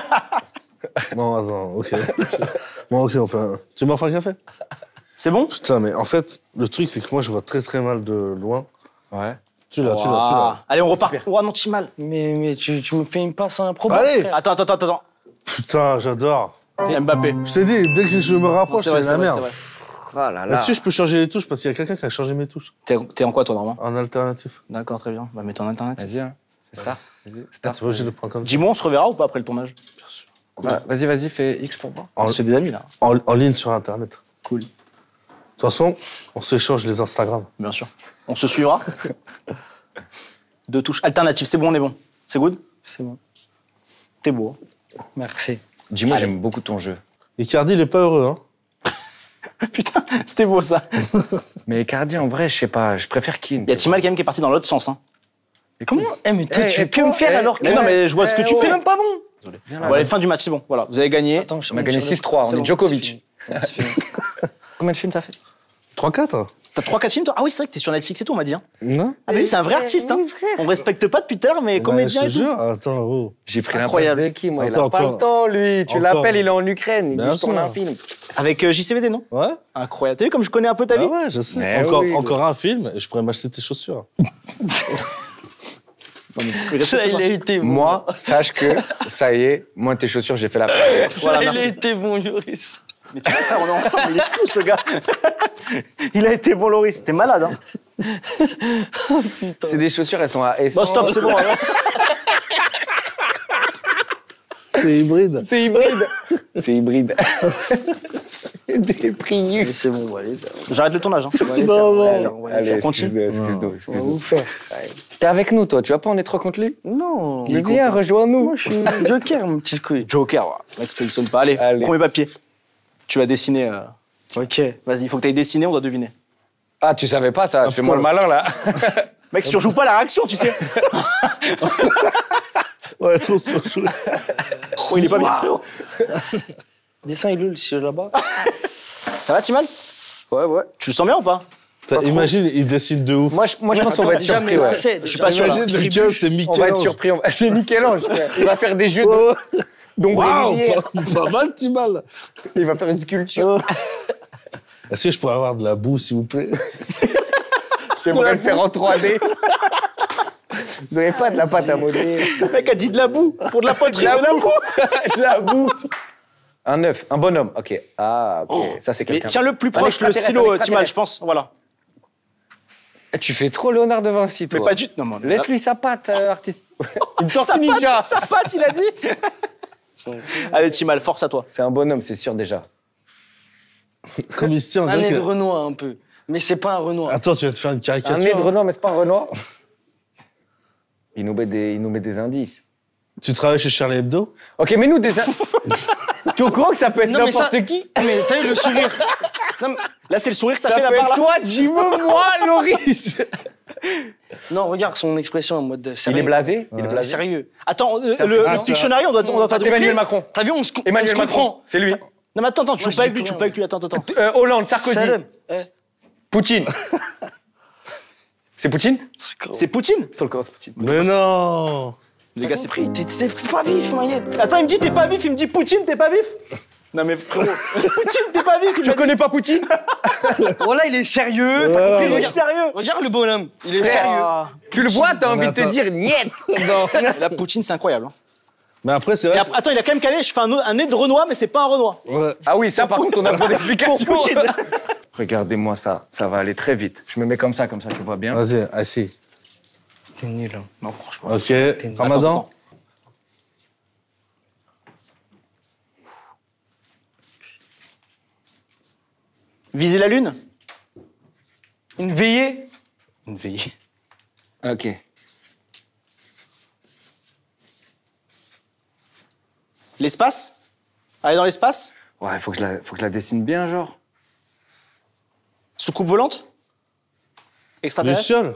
Non, attends, ok. Bon, ok, on fait un... Tu m'offres un café? C'est bon? Putain, mais en fait, le truc, c'est que moi, je vois très très mal de loin. Ouais. Tu l'as, tu l'as, tu Ouah. l'as. Allez, on repart. Ouah, non, Timal. Mais, mais tu, tu me fais une passe improbable. Allez! frère. Attends, attends, attends, attends. Putain, j'adore. Mbappé. Je t'ai dit, dès que je me rapproche, C'est c'est vrai, la c'est vrai, merde. c'est vrai. Oh là là. Là-dessus, je peux changer les touches parce qu'il y a quelqu'un qui a changé mes touches. T'es t'es en quoi, toi, normalement? En alternatif. D'accord, très bien. Bah, mets ton internet. Vas-y, hein. C'est Star. Vas-y, Ah, Star. tu vois, je le prends comme ça. Dis-moi, on se reverra ou pas après le tournage? Bah, vas-y, vas-y, fais X pour moi. En, On se fait des amis, là. en, en ligne sur Internet. Cool. De toute façon, on s'échange les Instagram. Bien sûr. On se suivra. Deux touches alternatives, c'est bon, on est bon. C'est good? C'est bon. T'es beau. Merci. Dis-moi, j'aime beaucoup ton jeu. Icardi, il est pas heureux, hein. Putain, c'était beau, ça. Mais Cardi, en vrai, je sais pas, je préfère Keane. Il y a Timal, quand même, qui est parti dans l'autre sens, hein. Mais comment? Eh, mais toi, Eh, tu eh, veux que me toi, faire eh, alors que. Mais non, mais je vois ce que tu Tu fais. fais même pas bon. Viens là, Bon, allez, fin du match, c'est bon. Voilà, vous avez gagné. Attends, je On a gagné sur le- six trois, on C'est est bon, Djokovic. c'est fini. C'est fini. Combien de films t'as fait? trois quatre? T'as trois quatre films, toi? Ah oui, c'est vrai que t'es sur Netflix et tout, on m'a dit. Hein. Non? Ah, mais oui, c'est un vrai artiste, hein. On respecte pas depuis tout à l'heure, mais comédien Ouais, et je te tout. jure. Attends, oh. J'ai pris la place Incroyable. de qui, moi? Il Attends, a pas encore. le temps, lui. Tu Encore. l'appelles, il est en Ukraine. Il Bien dit, je tourne sûr. un film. Avec euh, J C V D, non? Ouais? Incroyable. T'as vu comme je connais un peu ta vie? Ah ouais, je sais. Mais encore, oui. encore un film et je pourrais m'acheter tes chaussures. Non, mais Là, respecte-moi. il a été bon. Moi, sache que, ça y est, moi, tes chaussures, j'ai fait la première. Voilà, il merci. a été bon, Yoris. Mais tu vois, frère, on est ensemble, il est fou, ce gars. Il a été bon, Loris. T'es malade, hein. C'est des chaussures, elles sont à Bon, essence. stop, c'est bon. hein. C'est hybride. C'est hybride. C'est hybride. Des prius. Mais c'est bon, bon, allez. J'arrête le tournage, hein. Non, non. Allez, on va aller Allez, faire. Continue. excuse-nous, excuse-nous, On va excuse-nous. vous faire. T'es avec nous, toi, tu vas pas, on est trois contre lui? Non. Mais viens, rejoins-nous. Moi, je suis Joker, mon petit couille. Joker, ouais. Mec, se sonne pas. Allez, Allez. premier papier. Tu vas dessiner. euh, Ok. Vas-y, il faut que t'ailles dessiner, on doit deviner. Ah, tu savais pas ça? Fais-moi le malin, là. Mec, surjoue pas la réaction, tu sais. Ouais, trop, trop chaud. Oh, il est pas bien, frérot. Dessin, il est où, le siège là-bas? Ça va, Timal? Ouais, ouais. Tu le sens bien ou pas? T'as- Imagine, il dessine de ouf. Moi, je, moi, je pense qu'on va être surpris, ouais. Je suis pas sûr. là. Imagine, le gars, c'est On va être Michel-Ange. surpris. on va- C'est Michel-Ange. frère. Il va faire des jeux de... Oh. d'ombre et Waouh, lumière. pas, pas mal, Timal. Il va faire une sculpture. Est-ce que je pourrais avoir de la boue, s'il vous plaît? J'aimerais le faire en trois D. Vous n'avez pas de la pâte à modeler. Le mec a dit de la boue. Pour de la poterie, de la boue. De la boue. Un œuf, un bonhomme. Ok. Ah, ok. Ça, c'est Mais quelqu'un. tiens le plus Un proche, le extraterrestre, stylo, un euh, Timal, extraterrestre. je pense. Voilà. Tu fais trop Léonard de Vinci, toi. Mais pas du tout. Non, mais- Laisse-lui sa patte, euh, artiste. Une Sa tortue ninja. patte, sa patte, il a dit. Allez, Timal, force à toi. C'est un bonhomme, c'est sûr déjà. Comme il se tient, on Un dirait nez de qu'il- Renoir un peu. Mais c'est pas un Renoir. Attends, tu vas te faire une caricature. Un nez de hein. Renoir, mais c'est pas un Renoir. Il nous met des, il nous met des indices. Tu travailles chez Charlie Hebdo? Ok, mais nous des indices. Tu es au courant que ça peut être Non, mais n'importe ça- qui? Ah, mais t'as eu le sourire. Non, mais- Là, c'est le sourire que t'as Ça fait peut là-bas, être là. toi, Jimo, moi, Loris. non, regarde son expression en mode Il sérieux. est blasé. Il est Il est blasé. sérieux. Attends, euh, Ça le, fait- ah, le ça- Pictionary, on doit, on doit faire du Emmanuel Macron. T'as vu, on se, on Emmanuel se Macron. comprend. C'est lui. Non, mais attends, attends, tu Moi, joues pas je avec dis lui, tu plus joues pas avec lui. Attends, attends. Euh, Hollande, Sarkozy, Salam. Eh, Poutine. C'est Poutine? C'est Poutine. Sur le corps, c'est Poutine. Mais non! Les gars, c'est pris. T'es t'es- t'es pas vif, Manuel. Attends, il me dit t'es pas vif, il me dit Poutine, t'es pas vif. Non mais frérot, Poutine, t'es pas vif. il Tu m'a dit- connais pas Poutine? Voilà, il est sérieux. Ouais, T'as compris, ouais. Il est regarde. sérieux. Regarde le bonhomme. Il est sérieux. Ah. Tu le vois, t'as Non, envie mais de te attends. dire niet. Là, Poutine, c'est incroyable. hein. Mais après, c'est Et vrai. après- attends, il a quand même calé. Je fais un, autre- un nez de Renoir, mais c'est pas un Renoir. que- Ouais. Ah oui, ça par contre, on a besoin d'explications. Pour Poutine. Regardez-moi ça, ça va aller très vite. Je me mets comme ça, comme ça, tu vois bien. Vas-y, assis. T'es nul, hein. Non, franchement. Ok. Attends, Ramadan? attends. Viser la lune. Une veillée. Une veillée. Ok. L'espace. Aller dans l'espace. Ouais, faut que je la, faut que je la dessine bien, genre. Soucoupe volante. Extraterrestre. Luciole?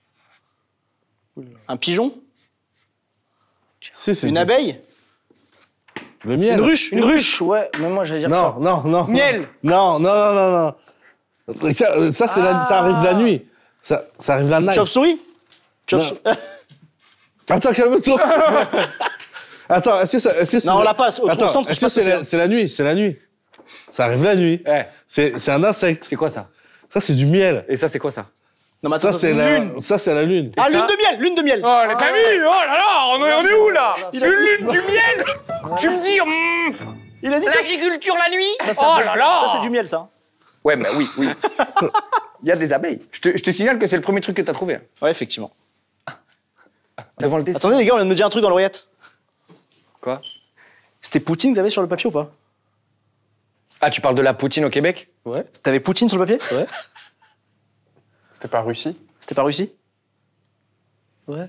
Un pigeon. Si, c'est Une du- abeille. Le miel. Une ruche. Une ruche, ouais. Mais moi, j'allais dire Non, ça. non, non. Miel. Non, non, non, non, non. Regarde, Ça, c'est la- ça arrive la nuit. Ça, ça arrive la night. Chauve-souris. Chauve-souris. Attends, calme-toi. Attends, est-ce que ça. Est-ce que c'est- Non, on l'a pas. Au Attends, centre, je est-ce sais que pas ce c'est que la, c'est la nuit? C'est la nuit. Ça arrive la nuit. Eh, C'est c'est un insecte. c'est quoi ça? Ça, c'est du miel. Et ça, c'est quoi ça? Non, mais attends, Ça, c'est attends. la, ça, c'est la lune. Ah, ça lune de miel. Lune de miel. Oh, les familles! Oh là là! On est, on est où, là? Il a Une dit- lune, du miel? Tu me dis, hum, Il a dit ça. c'est- l'agriculture la nuit? Ça, c'est Oh un- là là! ça, c'est du miel, ça. Ouais, mais oui, oui. Il y a des abeilles. Je te, je te signale que c'est le premier truc que t'as trouvé. Ouais, effectivement. Devant le dessin. Attendez, les gars, on vient de me dire un truc dans l'oreillette. Quoi? C'était Poutine que t'avais sur le papier ou pas? Ah, tu parles de la Poutine au Québec? Ouais. T'avais Poutine sur le papier? Ouais. C'était pas Russie? C'était pas Russie? Ouais.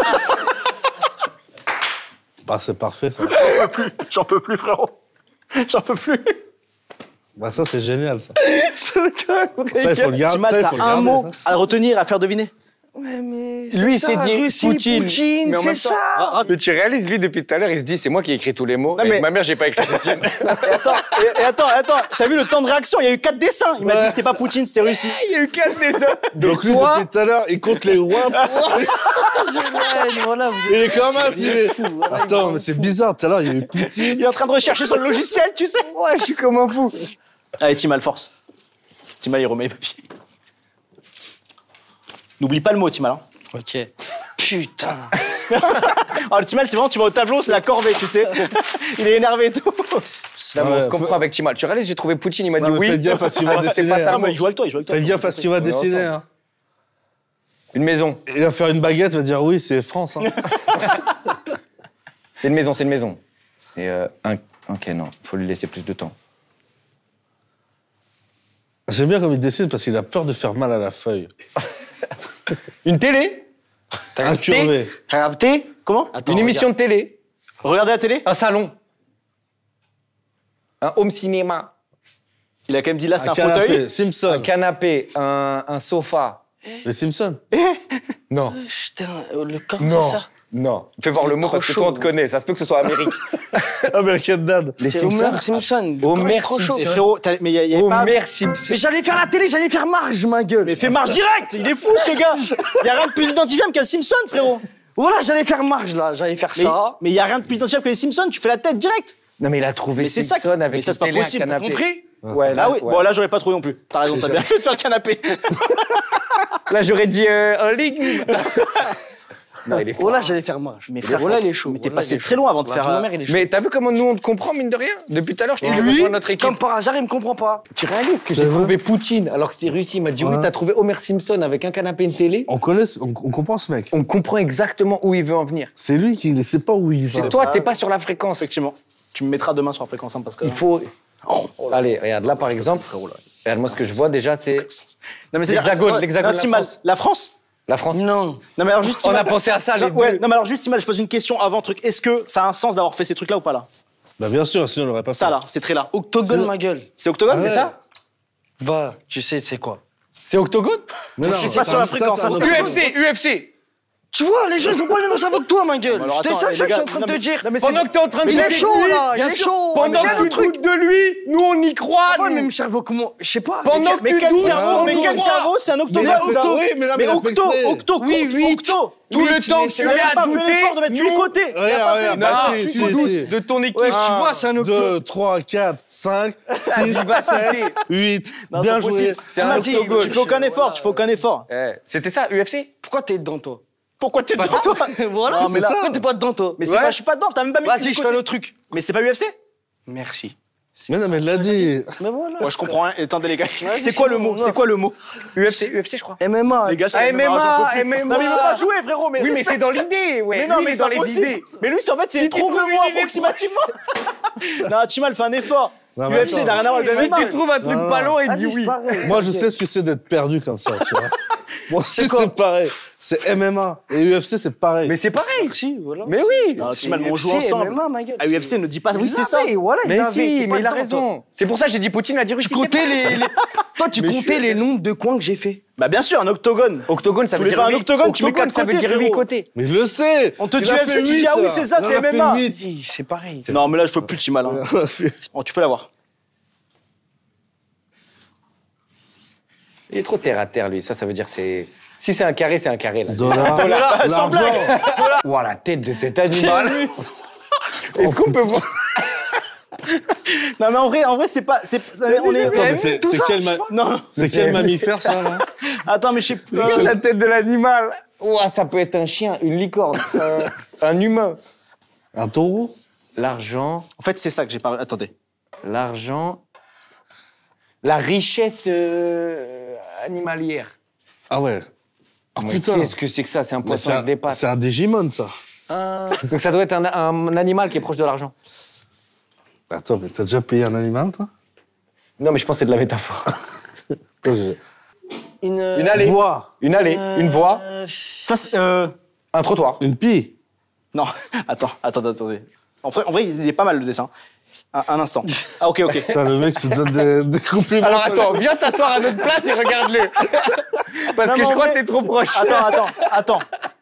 Bah, c'est parfait, ça. J'en peux plus, frérot. J'en peux plus. Bah, ça, c'est génial, ça. C'est le gars. Ça, il faut le garder. Timal, ça, il t'as faut le un garder, mot ça. à retenir, à faire deviner. Ouais, mais. Lui, c'est c'est ça, dit Russie, Poutine. Poutine, Mais en c'est même temps- ça. Ah, ah, Mais tu réalises, lui, depuis tout à l'heure, il se dit, c'est moi qui ai écrit tous les mots. Non, et mais- ma mère, j'ai pas écrit Poutine. Et attends, et, et attends, attends, t'as vu le temps de réaction? Il y a eu quatre dessins. Il m'a dit Ouais. c'était pas Poutine, c'était Russie. Il y a eu quatre dessins. Donc, lui, toi- depuis tout à l'heure, il compte les ouins. Ouais, voilà, vous Il est comme un, il est- fou, voilà, il Attends, est mais c'est bizarre. Tout à l'heure, il y a eu Poutine. Il est en train de rechercher sur le logiciel, tu sais. Ouais, je suis comme un fou. Allez, Timal, force. Timal, il remet les papiers. N'oublie pas le mot, Timal. Hein. Ok. Putain. Ah, le Timal, c'est vraiment, tu vas au tableau, c'est la corvée, tu sais. Il est énervé et tout. Là, bon, on Ouais, se comprend faut- avec Timal. Tu réalises, j'ai trouvé Poutine, il m'a dit Non, mais oui. faites gaffe à ce qu'il va Alors que c'est dessiner. pas ça. Non, mais il joue avec toi, il joue avec toi. Fais gaffe à ce qu'il va On est dessiner. ensemble. Hein. Une maison. Il va faire une baguette, il va dire oui, c'est France. Hein. C'est une maison, c'est une maison. C'est euh, un. Ok, non, faut lui laisser plus de temps. J'aime bien comme il dessine parce qu'il a peur de faire mal à la feuille. Une télé? Incurvé. T'as capté? Comment? Une émission de télé? Regardez la télé. Un salon? Un home cinéma? Il a quand même dit là, c'est un, canapé. fauteuil. Un Simpson. canapé? Un, un sofa? Les Simpsons. Non. Putain, euh, le corps, Non. c'est ça? Non. Fais voir le mot Trop parce que chaud. toi, on te connaît. Ça se peut que ce soit Amérique. American Dad. Les C'est Homer Simpson. Le corps est Homer trop chaud. Et frérot, t'as- mais il y a, il y a pas. Homer Simpson. Mais j'allais faire la télé, j'allais faire marge, ma gueule. Mais fais marche direct. Il est fou, ce gars. Il y a rien de plus identifiable qu'un Simpson, frérot. Voilà, j'allais faire marge, là. J'allais faire Mais ça. mais il y a rien de plus identifiable que les Simpsons. Tu fais la tête direct. Non, mais il a trouvé Mais c'est ça qui- Simpson avec mais ça, une c'est pas télé, un possible, canapé. Compris? Ouais, là, Ah oui. ouais. Bon, là, j'aurais pas trouvé non plus. T'as raison, t'as bien fait de faire le canapé. Là, j'aurais dit euh, un légume. Non, il est fort. Oh là, j'allais faire marche. Mais Il est- frère, oh là, t'as- il est chaud. mais t'es Oh là, passé il est très chaud. loin avant de La faire, vie de ma euh, mère, il est chaud. Mais t'as vu comment nous on te comprend, mine de rien? Depuis tout à l'heure, je t'ai Et dit lui, rejoins notre équipe. comme par hasard, il me comprend pas. Tu réalises que C'est j'ai vrai trouvé Poutine alors que c'était Russie. Il m'a dit oui, Ouais. t'as trouvé Homer Simpson avec un canapé et une télé. On connaît, ce- on, on comprend ce mec. On comprend exactement où il veut en venir. C'est lui qui ne sait pas où il va. C'est toi, t'es pas sur la fréquence. Effectivement. Tu me mettras demain sur la fréquence hein, parce que. Il faut. Allez, regarde là par exemple. Regarde moi ce que je vois déjà c'est Non mais c'est L'Hexagone, l'Hexagone, Non, la Timal, France. la France. la France. Non. Non mais alors juste. On a Timal- pensé à ça les Non, ouais, deux. non mais alors juste Timal, je pose une question avant truc. Est-ce que ça a un sens d'avoir fait ces trucs là ou pas là? Bah bien sûr, sinon on l'aurait pas fait. Ça là, ces traits là. Octogone, C'est- ma gueule. C'est Octogone, Ah c'est ouais. ça? Va, tu sais, c'est quoi. C'est Octogone? Mais non, Je suis pas ça, sur la ça, fréquence, c'est un hein. autre U chose. F C, U F C. Tu vois, les gens, ils ont pas le même cerveau que toi, ma gueule. Alors, C'est attends, ça que les je suis gars, en train non, de te mais- dire. non, mais c'est- Pendant que t'es en train de Mais il est douter de chaud, lui, là, il bien est sûr. chaud. Pendant Mais que quel tu truc doutes de lui, nous on y croit. Pas le nous. même cerveau que moi. Je sais pas. Pendant que Mais tu quel doutes, cerveau? on Mais y quel croit. cerveau? C'est un Mais octogone. il a fait Octo. exprès, mais là, Mais il a fait octo, exprès. octo, Oui, octo, oui. octo. Tout le temps que Tu tu n'as es à pas fait douter, l'effort de mettre tous les nous- côtés. Il a Regarde, pas fait regarde, l'effort bah, de si, mettre si, tous les côtés. si. de ton équipe. Ouais, tu vois, c'est un octo. deux, trois, quatre, cinq, six, sept, huit. Non, Bien c'est joué. possible. C'est Tu un m'as dit, octogone. tu fais aucun effort, tu fais aucun effort. Eh, C'était ça, U F C? Pourquoi t'es dedans, toi? Pourquoi t'es Pas dedans, toi? Voilà, Non, mais là- pourquoi t'es pas dedans, toi? Mais c'est Ouais. pas, je suis pas dedans, t'as même pas mis le Vas-y, cul je de fais un côté. autre truc. Mais c'est pas U F C? Merci. Mais non, mais il l'a dit. Mais voilà. Moi, je comprends rien. Attendez, les gars. Ouais, C'est je quoi sais le pas, mot? moi. C'est quoi le mot? U F C, U F C, je crois. M M A. Les gars, c'est Ah, M M A, M M A. Non, mais il veut pas jouer, frérot. Mais Oui, mais respecte. c'est dans l'idée, ouais. Mais non, Lui, mais il est c'est dans pas les possible. idées. Mais lui, c'est en fait, c'est Si tu trouve le trouves mot une idée- approximativement. Non, Timal, fais un effort. Non, mais U F C, attends. n'a rien à voir avec Si le M M A. tu trouves un truc Non, pas long, il Vas-y, dit c'est oui. pareil. Moi, je sais ce que c'est d'être perdu comme ça, tu vois. Moi aussi, quoi c'est pareil. C'est M M A. Et U F C, c'est pareil. Mais c'est pareil. Si, voilà. Mais oui. Non, C'est Timal, on joue U F C, ensemble. M M A, ma gueule. À U F C, ne dis pas oui, c'est ça. l'avait, Voilà, il Mais l'avait, si, t'es pas mais il a dedans, toi. raison. C'est pour ça que j'ai dit Poutine a dit Russie. Tu comptais les, les- Toi, tu Mais je comptais suis- les nombres de coins que j'ai fait. Bah, bien sûr, un octogone. Octogone, ça Tu veut voulais dire faire un huit. octogone, tu mets Octogone, quatre ça veut côtés, dire huit frérot. côtés. Mais je le sais. On te Il dit a U F C, fait tu dis, huit, ah oui, là. c'est ça, Il en c'est a M M fait A. huit. Dis, C'est pareil. Non, mais là, je peux plus, Timal. hein. Il en a fait- Bon, tu peux l'avoir. Il est trop terre à terre, lui. Ça, ça veut dire c'est. Si c'est un carré, c'est un carré, là. Dollar. Sans L'argent. blague. Ouah, la tête de cet animal. Est-ce qu'on peut voir Non, mais en vrai, en vrai, c'est pas. c'est- On est. Attends, mais c'est tout c'est ça, quel, je ma- sais pas. Non, c'est quel mammifère, ça, là? attends, mais je sais plus. la tête de l'animal? Ouah, ça peut être un chien, une licorne, un, un humain. Un taureau? L'argent, En fait, c'est ça que j'ai pas. Attendez. l'argent, la richesse euh, animalière. Ah ouais. Ah Mais putain. qu'est-ce que c'est que ça? C'est un Mais poisson C'est avec des un, pattes. c'est un Digimon, ça. Un- Donc ça doit être un, un animal qui est proche de l'argent. Attends, mais t'as déjà payé un animal, toi? Non, mais je pense que c'est de la métaphore. Attends, j'ai- Une, Une allée. Voix. Une allée, une voie, Euh, Ça, c'est. euh, un trottoir. Une pie. Non, attends, attends, attendez. En vrai, en vrai, il est pas mal le dessin. Un, un instant. Ah, ok, ok. Putain, le mec se donne des, des compliments. Alors sur attends, les- viens t'asseoir à notre place et regarde-le. Parce Non, que mais je en crois vrai- que t'es trop proche. Attends, attends, attends.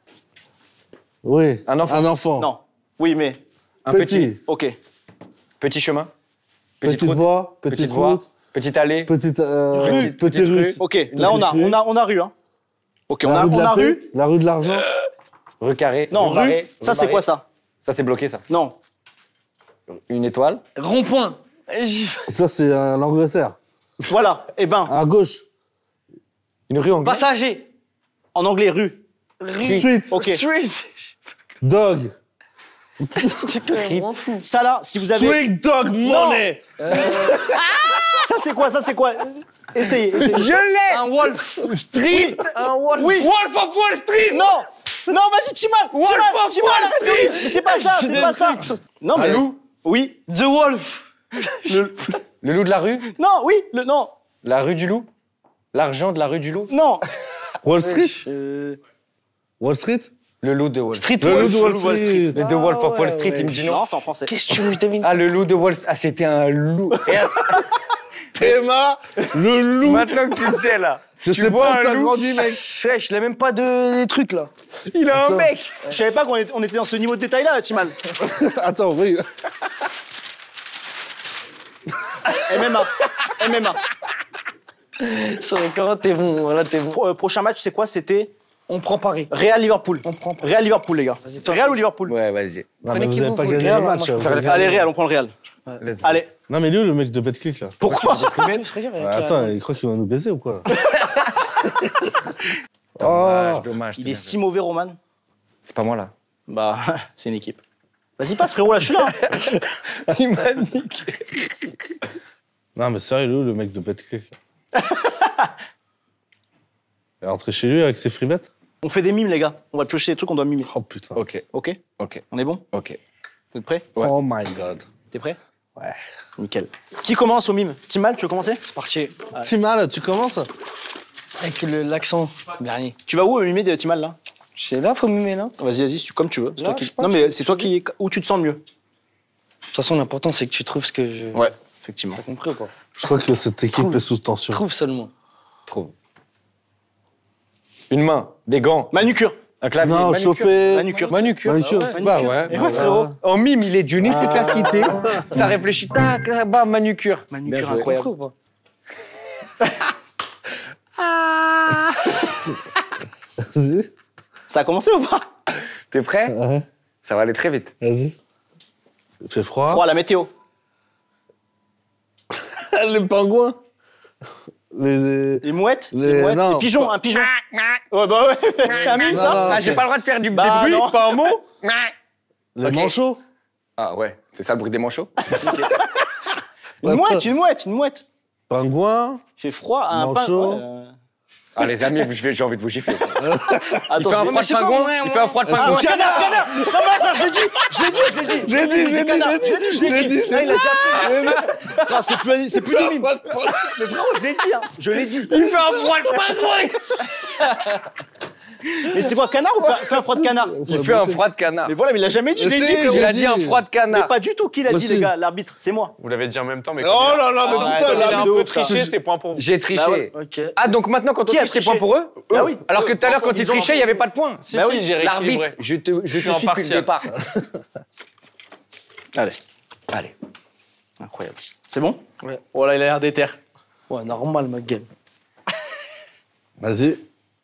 Oui. Un enfant. Un enfant. Non. Oui, mais. Un Petit. petit. Ok. Petit chemin. Petite, route, voix, petite, Petite voie. route, Petite allée. petite, euh, Rue, petit petite rue. rue. Ok, là, on a, Petite on a, on a rue, hein. Ok, on La a, rue de on la a paix, rue. La rue de l'argent. Rue carrée. Non, rue. barrée, Ça, c'est barrée. quoi ça? Ça, c'est bloqué, ça. Non. Une étoile. Rond-point. J'y- Ça, c'est euh, l'Angleterre. Voilà. Eh ben, À gauche. Une rue anglaise. Passager. en anglais, rue. Street. Ok. Street. Dog. Je m'en fous. Ça, là, si vous avez. Street dog money. Ça, c'est quoi? Ça, c'est quoi? Essayez, essayez. Je l'ai. Un wolf. Street. Un wolf. Oui. Wolf of Wall Street. Non! Non, vas-y, Timal! Wolf Timal! of Timal, Wall arrête de rire. Mais c'est pas ça, c'est pas ça! Non, mais. Un loup. Oui. The Wolf. Le loup de la rue. Non, oui, le. Non, La rue du loup. L'argent de la rue du loup. non. Wall Street. Euh, Wall Street. Le loup de Wall Street. Street Le Wolf. loup de Wall Wall Street. Le de Wolf of ouais, Wall Street, ouais. il me dit non. Non, c'est en français. Question vitamine Ah, le loup de Wall Street. Ah, c'était un loup. Et Théma, le loup. maintenant que tu le sais, là. Je tu sais vois pas un où t'as loup. grandi, mec. Fraîche, il a même pas de des trucs là. Il a un Attends. mec. Je savais pas qu'on était, on était dans ce niveau de détail-là, Timal. Attends, oui. M M A. M M A. Sur les carottes, t'es bon. Voilà, t'es bon. Pro- euh, prochain match, c'est quoi? C'était On prend Paris. Real-Liverpool. On prend Paris. Real-Liverpool, les gars. Real ou Liverpool? Ouais, vas-y. Non, Prenez mais vous qui n'avez vous pas voulez. gagné Real, le moi, match. je hein. préfère le Real. Allez, Real, on prend le Real. Let's go. Allez. Non, mais lui, le mec de Betclic, là. Pourquoi? Je regarde, il y a qui, Attends, là. il croit qu'il va nous baiser ou quoi? Dommage, Oh. dommage. Il t'es est bien si mauvais, Roman. C'est pas moi, là. Bah, c'est une équipe. Vas-y, passe, frérot, là, je suis là. hein. Il m'a niqué. Non, mais sérieux, le mec de Betclic. Il est rentré chez lui avec ses fribettes. On fait des mimes, les gars. On va piocher des trucs qu'on doit mimer. Oh putain. Ok, Ok? ok, On est bon? ok. Vous êtes prêts? Ouais. Oh my god. T'es prêt? Ouais. Nickel. Qui commence au mime? Timal, tu veux commencer? C'est parti. Timal, tu commences? Avec le- l'accent dernier. Tu vas où mimer de Timal, là? C'est là, faut mimer là. De Vas-y, vas-y, comme tu veux. C'est Là, toi qui... je pense Non, mais c'est toi qui... Où tu te sens le mieux? toute façon, l'important, c'est que tu trouves ce que je. Ouais, effectivement. T'as compris ou pas? Je crois que cette équipe Trouve. est sous tension. Trouve seulement. Trouve. Une main, des gants, Manucure. un clavier. Non, manucure. chauffer. Manucure. Manucure. Manucure. Ah ouais. Bah ouais. Et ouais, frérot. En mime, il est d'une efficacité. Ça réfléchit, tac, bah, manucure. Manucure, Bien joué. incroyable. Compris ou pas? Vas-y. Ça a commencé ou pas? T'es prêt? Ouais. Ça va aller très vite. Vas-y. Il fait froid. Froid, la météo. Les pingouins. Les... Les mouettes. Les- Les mouettes. non, les pigeons, pas- un pigeon. Ouais, bah ouais, c'est un mime, Non, ça? non, Ah, ok. j'ai pas le droit de faire du Bah, des bruits, non. c'est pas un mot? Les Ok. manchots. Ah ouais, c'est ça le bruit des manchots? Une mouette, une mouette, une mouette. Pingouin. Il fait froid, un pain. Manchot. ouais, euh, Ah les amis, je vais- j'ai envie de vous gifler. Il Attends, fait un je- froid de pingouin, il fait un froid de Ah, pingouin. ouais, canard, canard. Non, mais attends, je l'ai dit, je l'ai dit, je l'ai dit. J'ai dit, j'ai dit, Canard, j'ai dit, je l'ai dit. Là, il a déjà dit. Ah, c'est plus, c'est plus des mimes. Mais frérot, je l'ai dit, hein. Je l'ai dit. Il fait un froid de pingouin. Mais c'était quoi, canard ou fait, fait un froid de canard? Il fait un froid de canard. Mais voilà, mais il l'a jamais dit, je l'ai Mais dit, si, frérot. Il a dit. dit un froid de Mais canard. pas du tout, qui l'a Bah dit, si. les gars? L'arbitre, c'est moi. Vous l'avez dit en même temps, mais Oh là là, mais Ah, putain, ouais, il a là, un de peu ouf, ça. triché, c'est point pour vous. J'ai triché. Bah ouais. Ok. Ah donc maintenant quand on Qui a triche, c'est triché point pour eux? Ah oui. Alors que tout à l'heure quand ils Ils ont- trichaient, il n'y avait pas de points. Si, Bah si, oui, j'ai rééquilibré. L'arbitre, je te, je suis te suis depuis le impartial. départ. Allez, Allez. incroyable. C'est bon? Ouais. Oh là, il a l'air déter. Ouais, normal, ma gueule. Vas-y.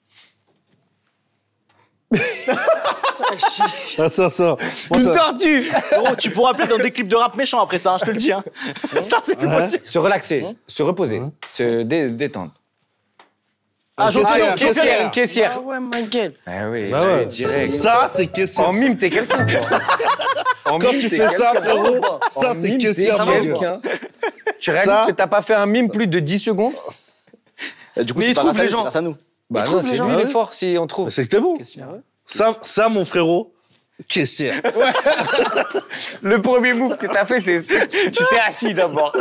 Attends, attends. Moi, Une ça- tortue. Frérot, tu pourras appeler dans des clips de rap méchants après ça, hein, je te le dis. Hein. Ça, c'est plus Ouais. possible. Se relaxer, se reposer, se dé- détendre. Ah, caissière, Jocelyn, caissière. Jocelyn. Une caissière. Ah ouais, ma gueule. Ah oui, Bah ouais. direct. Ça, c'est caissière. En mime, t'es quelqu'un. toi. En Quand mime, tu t'es fais ça, quelqu'un. frérot, ça, En c'est mime, caissière, t'es ma gueule. quelqu'un. Tu réalises Ça- que t'as pas fait un mime plus de dix secondes? Du coup, Mais c'est il pas trouve grâce à les lui, c'est gens. grâce à nous. Bah trouve non, les c'est gens. lui Ah ouais. l'effort si on trouve. Mais c'est que t'es bon. Caissière. Ça, ça, mon frérot, caissière. Le premier move que t'as fait, c'est c'est- tu t'es assis d'abord.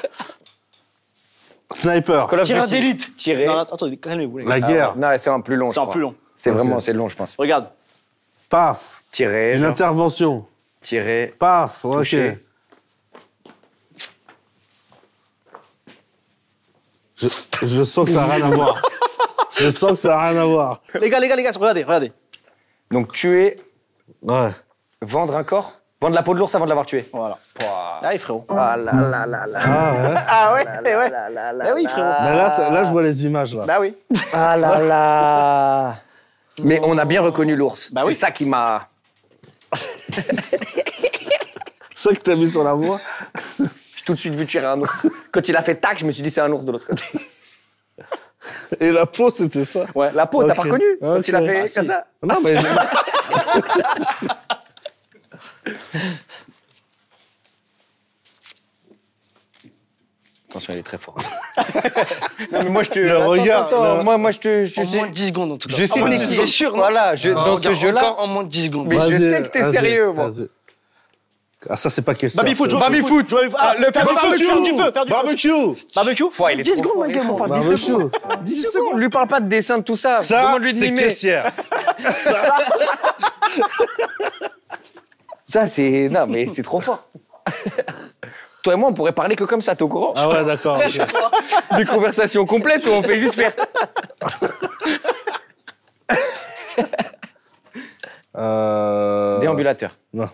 Sniper. Call of Tireur Duty. d'élite. Tirer. Non, non, attendez, calmez-vous, les gars. La Ah guerre. ouais. Non, c'est en plus long. C'est je en crois. plus long. C'est Ok. vraiment, c'est long, je pense. Regarde. Paf. Tirer, Une genre, intervention. tirer. Paf. Ok. Toucher. Je, je sens que ça n'a rien à voir. Je sens que ça n'a rien à voir. Les gars, les gars, les gars, regardez, regardez. Donc tuer, Ouais. vendre un corps, vendre la peau de l'ours avant de l'avoir tué. Voilà. Allez, frérot. Ah là là là là. Ah ouais. Ah ouais, eh ouais. Ah oui, frérot. Mais là, ça- là, je vois les images, là. Bah oui. Ah là là. Mais on a bien reconnu l'ours. Bah c'est oui. ça qui m'a. C'est ça que t'as mis sur la voix. J'ai tout de suite vu tirer un ours. Quand il a fait tac, je me suis dit c'est un ours de l'autre côté. Et la peau, c'était ça. Ouais, la peau, t'as Ok. pas reconnu quand Ok. il a fait Ah, si. comme ça. Non, mais... Attention, il est très fort. non mais moi je te. Le Attends, regard, attends, le- moi, moi je te. Je En sais, moins de dix secondes, en tout cas. je sais En moins de t'es dix qui. secondes. C'est sûr, non Voilà, je, dans ce Regarde, jeu-là. encore en moins de dix secondes. Mais je Vas-y, sais que t'es vas-y, sérieux, moi. vas-y. Ah, ça, c'est pas question. Baby foot, ça. jouer Baby foot. jouer- Ah, le faire du barbecue. feu, faire du feu, faire du feu. Barbecue. Barbecue. Foi, il est dix trop secondes, fort, ma il est gueule, trop enfin, fort. dix Barbecue. secondes. dix secondes. Lui parle pas de dessin, de tout ça. Ça, Demande-lui de c'est mimer. caissière. Ça, c'est. Non, mais c'est trop fort. Toi et moi, on pourrait parler que comme ça, t'es au courant? Ah ouais, d'accord. ok. Des conversations complètes où on fait juste faire. Euh... Déambulateur. Non.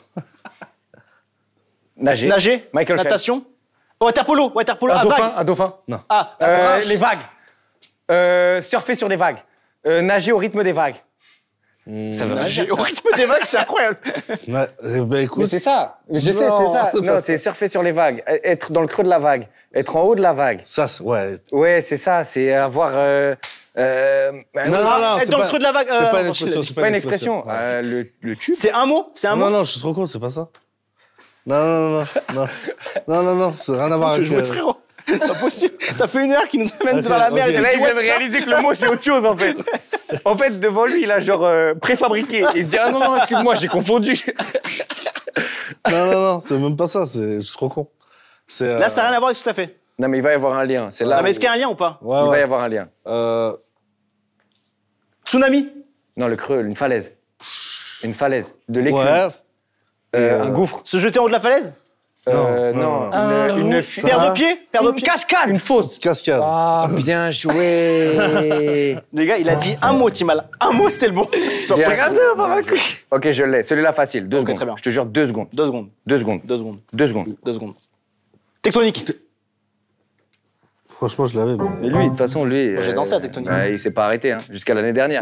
Nager. Nager. Michael Phelps. Natation. Water polo. Water polo. Un Ah, dauphin. vague. Un dauphin. Ah, Euh, brasse. les vagues. Euh, surfer sur des vagues. Euh, nager au rythme des vagues. Ça veut rien Nager dire, au ça. rythme des vagues, c'est incroyable. Ouais, eh ben, Mais écoute. c'est ça. Je sais, Non, c'est ça. c'est Non, pas c'est surfer sur les vagues. Être dans le creux de la vague. Être en haut de la vague. Ça, c'est- ouais. Ouais, c'est ça. C'est avoir euh, Euh, bah, Non, oui. non, non. Être c'est dans pas- le creux de la vague. C'est euh, pas une non, expression. C'est pas une expression. Ouais. Euh, le, le tube. C'est un mot C'est un Non, mot non, je suis trop con, c'est pas ça. Non, non, non, non. Non, non, non, c'est rien à voir Tu veux avec... jouer, euh, frérot. C'est pas possible. Ça fait une heure qu'il nous amène Ok, vers la mer ok. et tu Et là, dis il ouais, vient de c'est ça. réaliser que le mot, c'est autre chose, en fait. En fait, devant lui, il a genre euh, préfabriqué. Il se dit, ah non, non, excuse-moi, j'ai confondu. Non, non, non, c'est même pas ça, c'est... je suis trop con. C'est, euh, Là, ça n'a rien à voir avec ce que t'as fait. Non, mais il va y avoir un lien. C'est là. Ah, mais où- est-ce qu'il y a un lien ou pas Ouais, Il va y ouais. avoir un lien. Euh, Tsunami Non, le creux, une falaise. Une falaise. De l'écume. ouais. Euh, Euh, Un gouffre. Se jeter en haut de la falaise Euh, non, non, non. une, une, Un fu- Paire de pieds Paire de Une pieds cascade. une fausse. Cascade. Ah, bien joué. Les gars, il a dit un mot, Timal. Un mot, c'était le bon. C'est pas Bien. possible. Regardez, on va ma couche. Ok, je l'ai. Celui-là, facile. Deux Ok, secondes. très bien. Je te jure, deux secondes. Deux secondes. Deux secondes. Deux secondes. Deux secondes. Deux secondes. Tectonique. Franchement, je l'avais, mais... Mais lui, de toute façon, lui. Moi, j'ai dansé à Tectonique. bah, il s'est pas arrêté, hein, jusqu'à l'année dernière.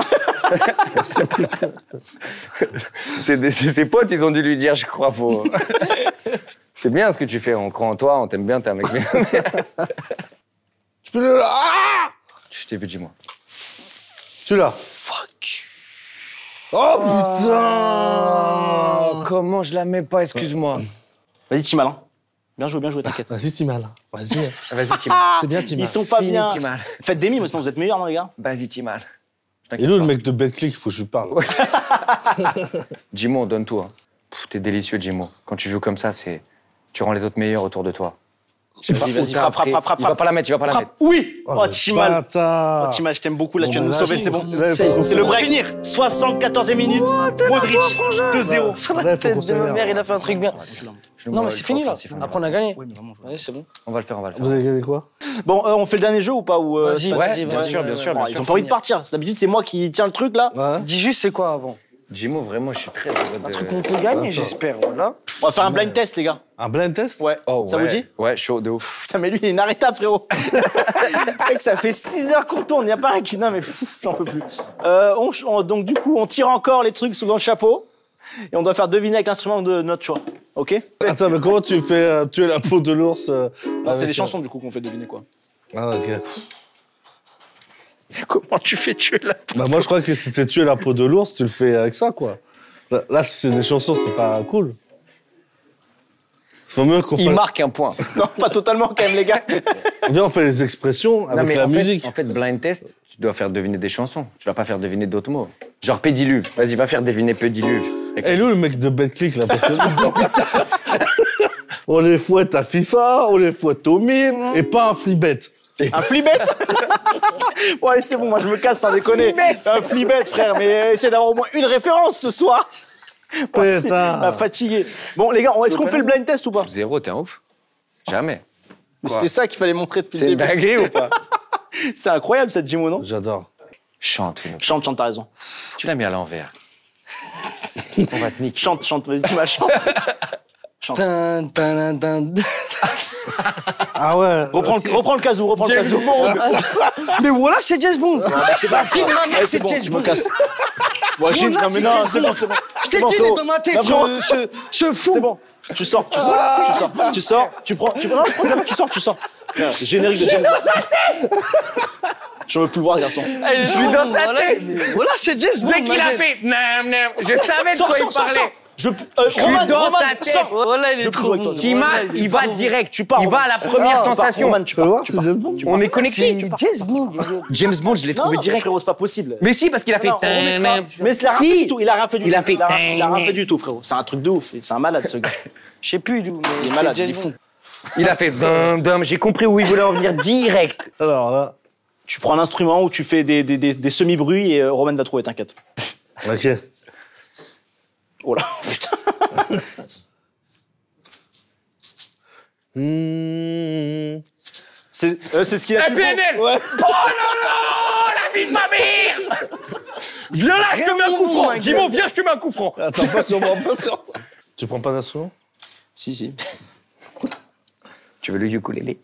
c'est des- c'est ses potes, ils ont dû lui dire, je crois, faut. C'est bien ce que tu fais. On croit en toi, on t'aime bien, t'es un mec bien. Tu peux le... Ah Je t'ai vu, dis-moi. Tu l'as. Fuck. Oh, putain. Comment je la mets pas, excuse-moi. Vas-y, Timal. hein. Bien joué, bien joué, t'inquiète. Vas-y, Timal. Vas-y. Vas-y, Timal. C'est bien, Timal. Ils sont pas Fini, bien. Timal. Faites des mimes, sinon vous êtes meilleurs, non, les gars Vas-y, Timal. Je Et t'inquiète nous, le pas. mec de BetClick, il faut que je lui parle. Jimo, donne tout. Hein. Pff, T'es délicieux, Jimo. Quand tu joues comme ça, c'est tu rends les autres meilleurs autour de toi. Je sais pas Vas-y, où vas-y, t'as frappe, frappe, appris. frappe, frappe, Il va frappe. pas la mettre, il va pas la mettre. Frappe. Oui Oh, le Timal. bâtard. Oh, Timal, je t'aime beaucoup. Là, Bon, tu viens de bah, nous là, sauver, c'est bon. là, il faut qu'on C'est le s'énerve. break. soixante-quatorzième minute. Modric, deux zéro. Sur Là, il la faut tête qu'on de ma s'énerve. mère, il a fait un truc bien. Je Non, me mais c'est trop fini là. offensif, hein. Après, on a gagné. Oui, mais vraiment, je- Ouais, c'est bon. On va le faire, on va le faire. Vous avez gagné quoi? Bon, euh, on fait le dernier jeu ou pas ou, euh, Vas-y, c'est pas- Ouais, vas-y, bien vas-y, sûr, ouais, bien ouais, sûr, ouais. Bon, bien ils sûr. ont pas envie de partir. C'est d'habitude, c'est moi qui tiens le truc là. Ouais. Dis juste c'est quoi avant. Jimo, vraiment, je suis très heureux de... Un truc qu'on peut gagner, j'espère. Voilà. On va faire un blind test, les gars. Un blind test? Ouais. Oh, Ça ouais. vous dit Ouais, chaud, de ouf. Putain, mais lui, il est inarrêtable, frérot. Mec, ça fait six heures qu'on tourne. Il n'y a pas un qui. Non, mais fou, j'en peux plus. Euh, on, on- donc, du coup, on tire encore les trucs sous dans le chapeau. Et on doit faire deviner avec l'instrument de notre choix. OK Attends, mais comment tu fais euh, tuer la peau de l'ours euh, Bah, C'est avec, les euh, chansons, du coup, qu'on fait deviner, quoi. Ah, ok. Comment tu fais tuer la. Bah, moi, je crois que si t'es tuer la peau de l'ours, tu le fais avec ça, quoi. Là, là, si c'est des chansons, c'est pas cool. Faut mieux qu'on Il fasse... marque un point. Non, pas totalement, quand même, les gars. Viens, on fait les expressions avec Non, mais la en fait- musique. en fait, blind test, tu dois faire deviner des chansons. Tu dois pas faire deviner d'autres mots. Genre pédiluve. Vas-y, va faire deviner pédiluve. Et nous, le mec de BetClick, là, parce que... on les fouette à FIFA, on les fouette au mime, et pas un free bet. Un flibet. Bon, allez, c'est bon, moi, je me casse, sans déconner. Un flibet, frère. Mais essaye d'avoir au moins une référence ce soir. Ouais, c'est- Putain. ah, fatigué. Bon, les gars, on- est-ce qu'on fait le blind test ou pas? Zéro, t'es un ouf. Jamais. Mais Quoi c'était ça qu'il fallait montrer depuis le C'est une début. dinguerie ou pas? C'est incroyable, cette Jimo, non? J'adore. Chante, fais-nous. Chante, chante, t'as raison. Tu l'as mis à l'envers. On va te niquer. Chante, chante, vas-y, tu m'as chante. Tin, tin, tin, tin. Ah ouais. Reprends le, reprends le casou, reprends le casou. Mais voilà, c'est James Bond. C'est pas Film, ma mère, Allez, c'est c'est bon, James je Bond. me casse. Bon, j'ai- là, non, mais c'est non, James c'est Bond. bon, c'est bon. Je C'est t'ai bon, dit, il est frérot. dans ma tête, Non, frérot. ce, ce, ce fou. C'est bon. Tu sors, tu sors, tu sors, tu sors, tu prends, tu prends, non, je prends, tu sors, tu sors. Frère, générique de James Bond. Je veux plus le voir, garçon. Je suis dans sa tête. Voilà, c'est James Bond. Dès qu'il a fait nam, nam, je savais de Sors, quoi sors, il sors, parlait. sors. Je, euh, suis Roman, dans Roman, sa tête. sors. Voilà, il Je est peux trop jouer avec toi. bon. Tima, Voilà, il va direct. Tu pars, Il va Roman. à la première Tu pars, sensation. Roman, tu Tu peux pars. voir, Tu c'est pars. James Bond. On est connectés. C'est James Bond. James Bond, je l'ai trouvé Non, direct. frérot, c'est pas possible. Mais si, parce qu'il a fait. Non, on remettra. tam, Mais il a rien Si. fait du tout. Il a rien fait du Il tout. a fait Il a, rien- il a rien tam. fait du tout, frérot. C'est un truc de ouf. C'est un malade, ce gars. Je sais plus d'où. mais Il est c'est malade, James il est fou. Bond. Il a fait dum dum. J'ai compris où il voulait en venir direct. Alors là, Tu prends un instrument où tu fais des, des, des, des semi-bruits et euh, Roman va trouver, t'inquiète. ok. Oh là, putain. Mmh. C'est euh, c'est ce qu'il a La pu- P N L. Ouais. Oh non, non, la vie de ma mère. Viens là, je te mets un coup franc. Jimo, viens, je te mets un coup franc. Attends, pas sur moi, pas sur moi. Tu prends pas d'instrument? Si, si. Tu veux le ukulélé?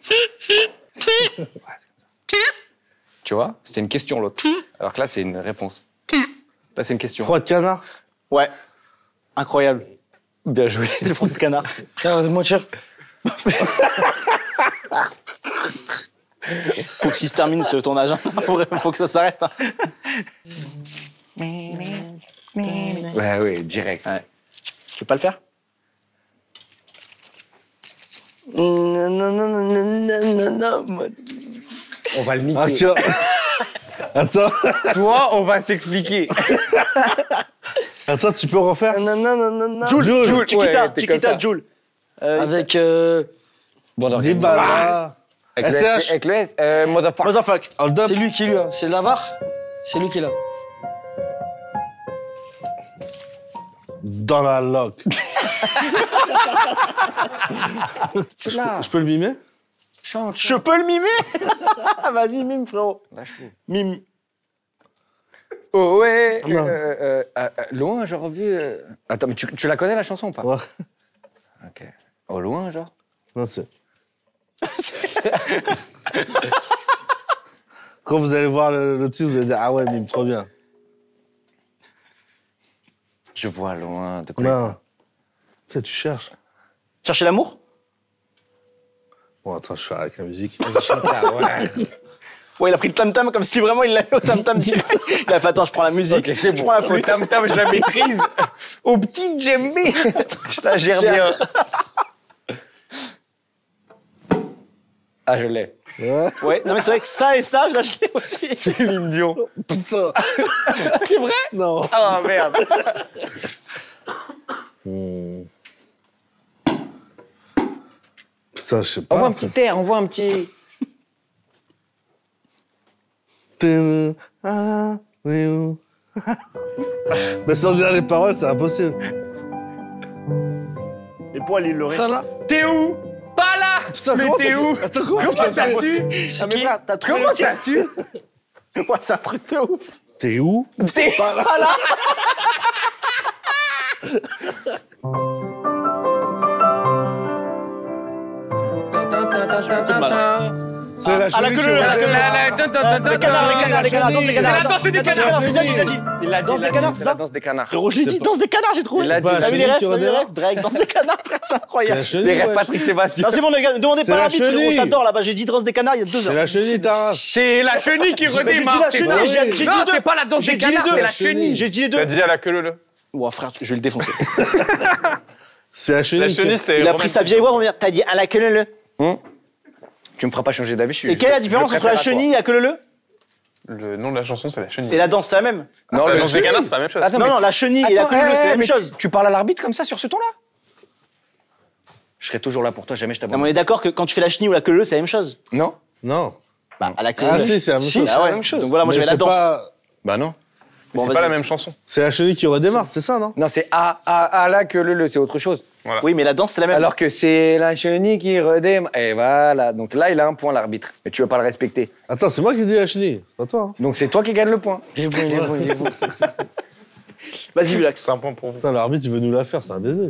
Tu vois, c'était une question l'autre. Alors que là, c'est une réponse. Là, c'est une question. Froid de canard? Ouais. Incroyable. Bien joué. C'est le front de canard. Frère, de mentir. Faut qu'il se termine ce tournage. Hein. Faut que ça s'arrête. Hein. Ouais, oui, direct. Ouais. Tu veux pas le faire? Non, non, non, non, non, non, non, moi. On va le Ah, niquer. tu vois. Attends, Toi, on va s'expliquer. attends, tu peux refaire? Non, non, non, non, non. Joule, Joule. Joule, Chiquita, Ouais, t'es comme Chiquita, ça. Joule. Euh, Avec. Euh, Bon, dans Dis bah. Avec le S C H. S. Avec le S. Euh, motherfucker. Motherfuck. Hold up. c'est lui qui lui a. C'est Lavar. C'est lui qui l'a. Dans la loque. C'est là. Je peux le mimer? Chante. Je peux le mimer? Vas-y, mime, frérot. Lâche-toi. Mime. Oh ouais. Non. Euh, euh, euh, euh, loin, genre vu. euh, Attends, mais tu, tu la connais la chanson ou pas? Ouais. Ok. Au loin, genre. Non, c'est. Quand vous allez voir le, le titre, vous allez dire ah ouais, mime trop bien. Je vois loin. De quoi? Non. Tu sais, tu cherches. Chercher l'amour? Bon, attends, je fais avec la musique. Ouais, il a pris le tam-tam comme si vraiment il l'avait au tam-tam direct. Il a fait attends, je prends la musique. Ok, c'est Je bon. prends la Au flûte. tam-tam, je la maîtrise. Au petit djembé. Je la gère bien. Ah, je l'ai. Ouais. Ouais, non mais c'est vrai que ça et ça, je l'ai aussi. C'est Lindion. Putain. C'est vrai? Non. Ah, merde. Hmm. Putain, je sais pas. Envoie un petit air, envoie un petit... Ah, oui, oui. Mais sans dire les paroles, c'est impossible. Et pour aller le Ça là. T'es où? Pas là. Putain, Mais comment t'es t'as- où? Attends, comment Comment t'as t'as fait? su? Ah mais frère, t'as trouvé Comment le titre. t'as su? Ouais, c'est un truc de ouf. T'es où? T'es Voilà. C'est la Ah, la chenille queue, qui la queue, redémarre. la- Les canards, les canards, les canards, danse des C'est canards. la danse des Danse canards. Il l'a dit, il l'a dit. Il l'a dit, Danse il des l'a canards, dit, c'est c'est ça la danse des canards. Frérot, je l'ai dit, danse des canards, j'ai trouvé. Il l'a dit. Bah, T'as vu les chenille rêves, qui t'as vu les redémarre. rêves Drake, danse des canards, frère, c'est C'est la incroyable. chenille. Les rêves ouais. Patrick Sébastien. Non, c'est bon, les gars, ne demandez C'est pas la l'arbitre, frérot, chenille. ça dort là-bas. J'ai dit danse des canards il y a deux C'est heures. la chenille, Taras. C'est la chenille qui Mais j'ai dit redémarre. la c'est chenille, ça. j'ai j'ai dit Non, les deux. c'est pas la danse J'ai des dit les canards, deux. c'est la chenille. J'ai dit les T'as deux. dit à la queue leu. Ouah, frère, je vais le défoncer. C'est la chenille. La qui- chenille, c'est. Il a Romain. pris sa vieille voix, on va dire, t'as dit à la queue le. Hum. Tu me feras pas changer d'avis, je suis... Et quelle est la je- différence je entre la préfère à toi. chenille et la queue le? Le nom de la chanson, c'est la chenille. Et la danse, c'est la même. Non, La le- danse des canards, c'est pas la même chose. Attends, Non, mais non, tu- la chenille et la Attends, queue le, c'est la eh, même mais chose. Tu, tu parles à l'arbitre comme ça, sur ce ton-là? Je serai toujours là pour toi, jamais je Non, mais t'abandonne. on est d'accord que quand tu fais la chenille ou la queue le, c'est la même chose. Non? Non. Bah, à la queue Ah le. si, c'est la même Si, chose. ah ouais. Donc voilà, moi je Mais vais la c'est danse. pas- Bah non. Mais Bon, c'est pas vas-y. la même chanson. C'est la chenille qui redémarre, c'est ça, non? Non, c'est A, A, A là que le le, c'est autre chose. Oui, mais la danse, c'est la même. Alors que c'est la chenille qui redémarre. Et voilà. Donc là, il a un point, l'arbitre. Mais tu veux pas le respecter. Attends, c'est moi qui dis la chenille, c'est pas toi. Hein. Donc c'est toi qui gagne le point. Il est bon, il est bon, il est bon. Vas-y, Bulax. C'est un point pour vous. Putain, l'arbitre, il veut nous la faire, c'est un baiser.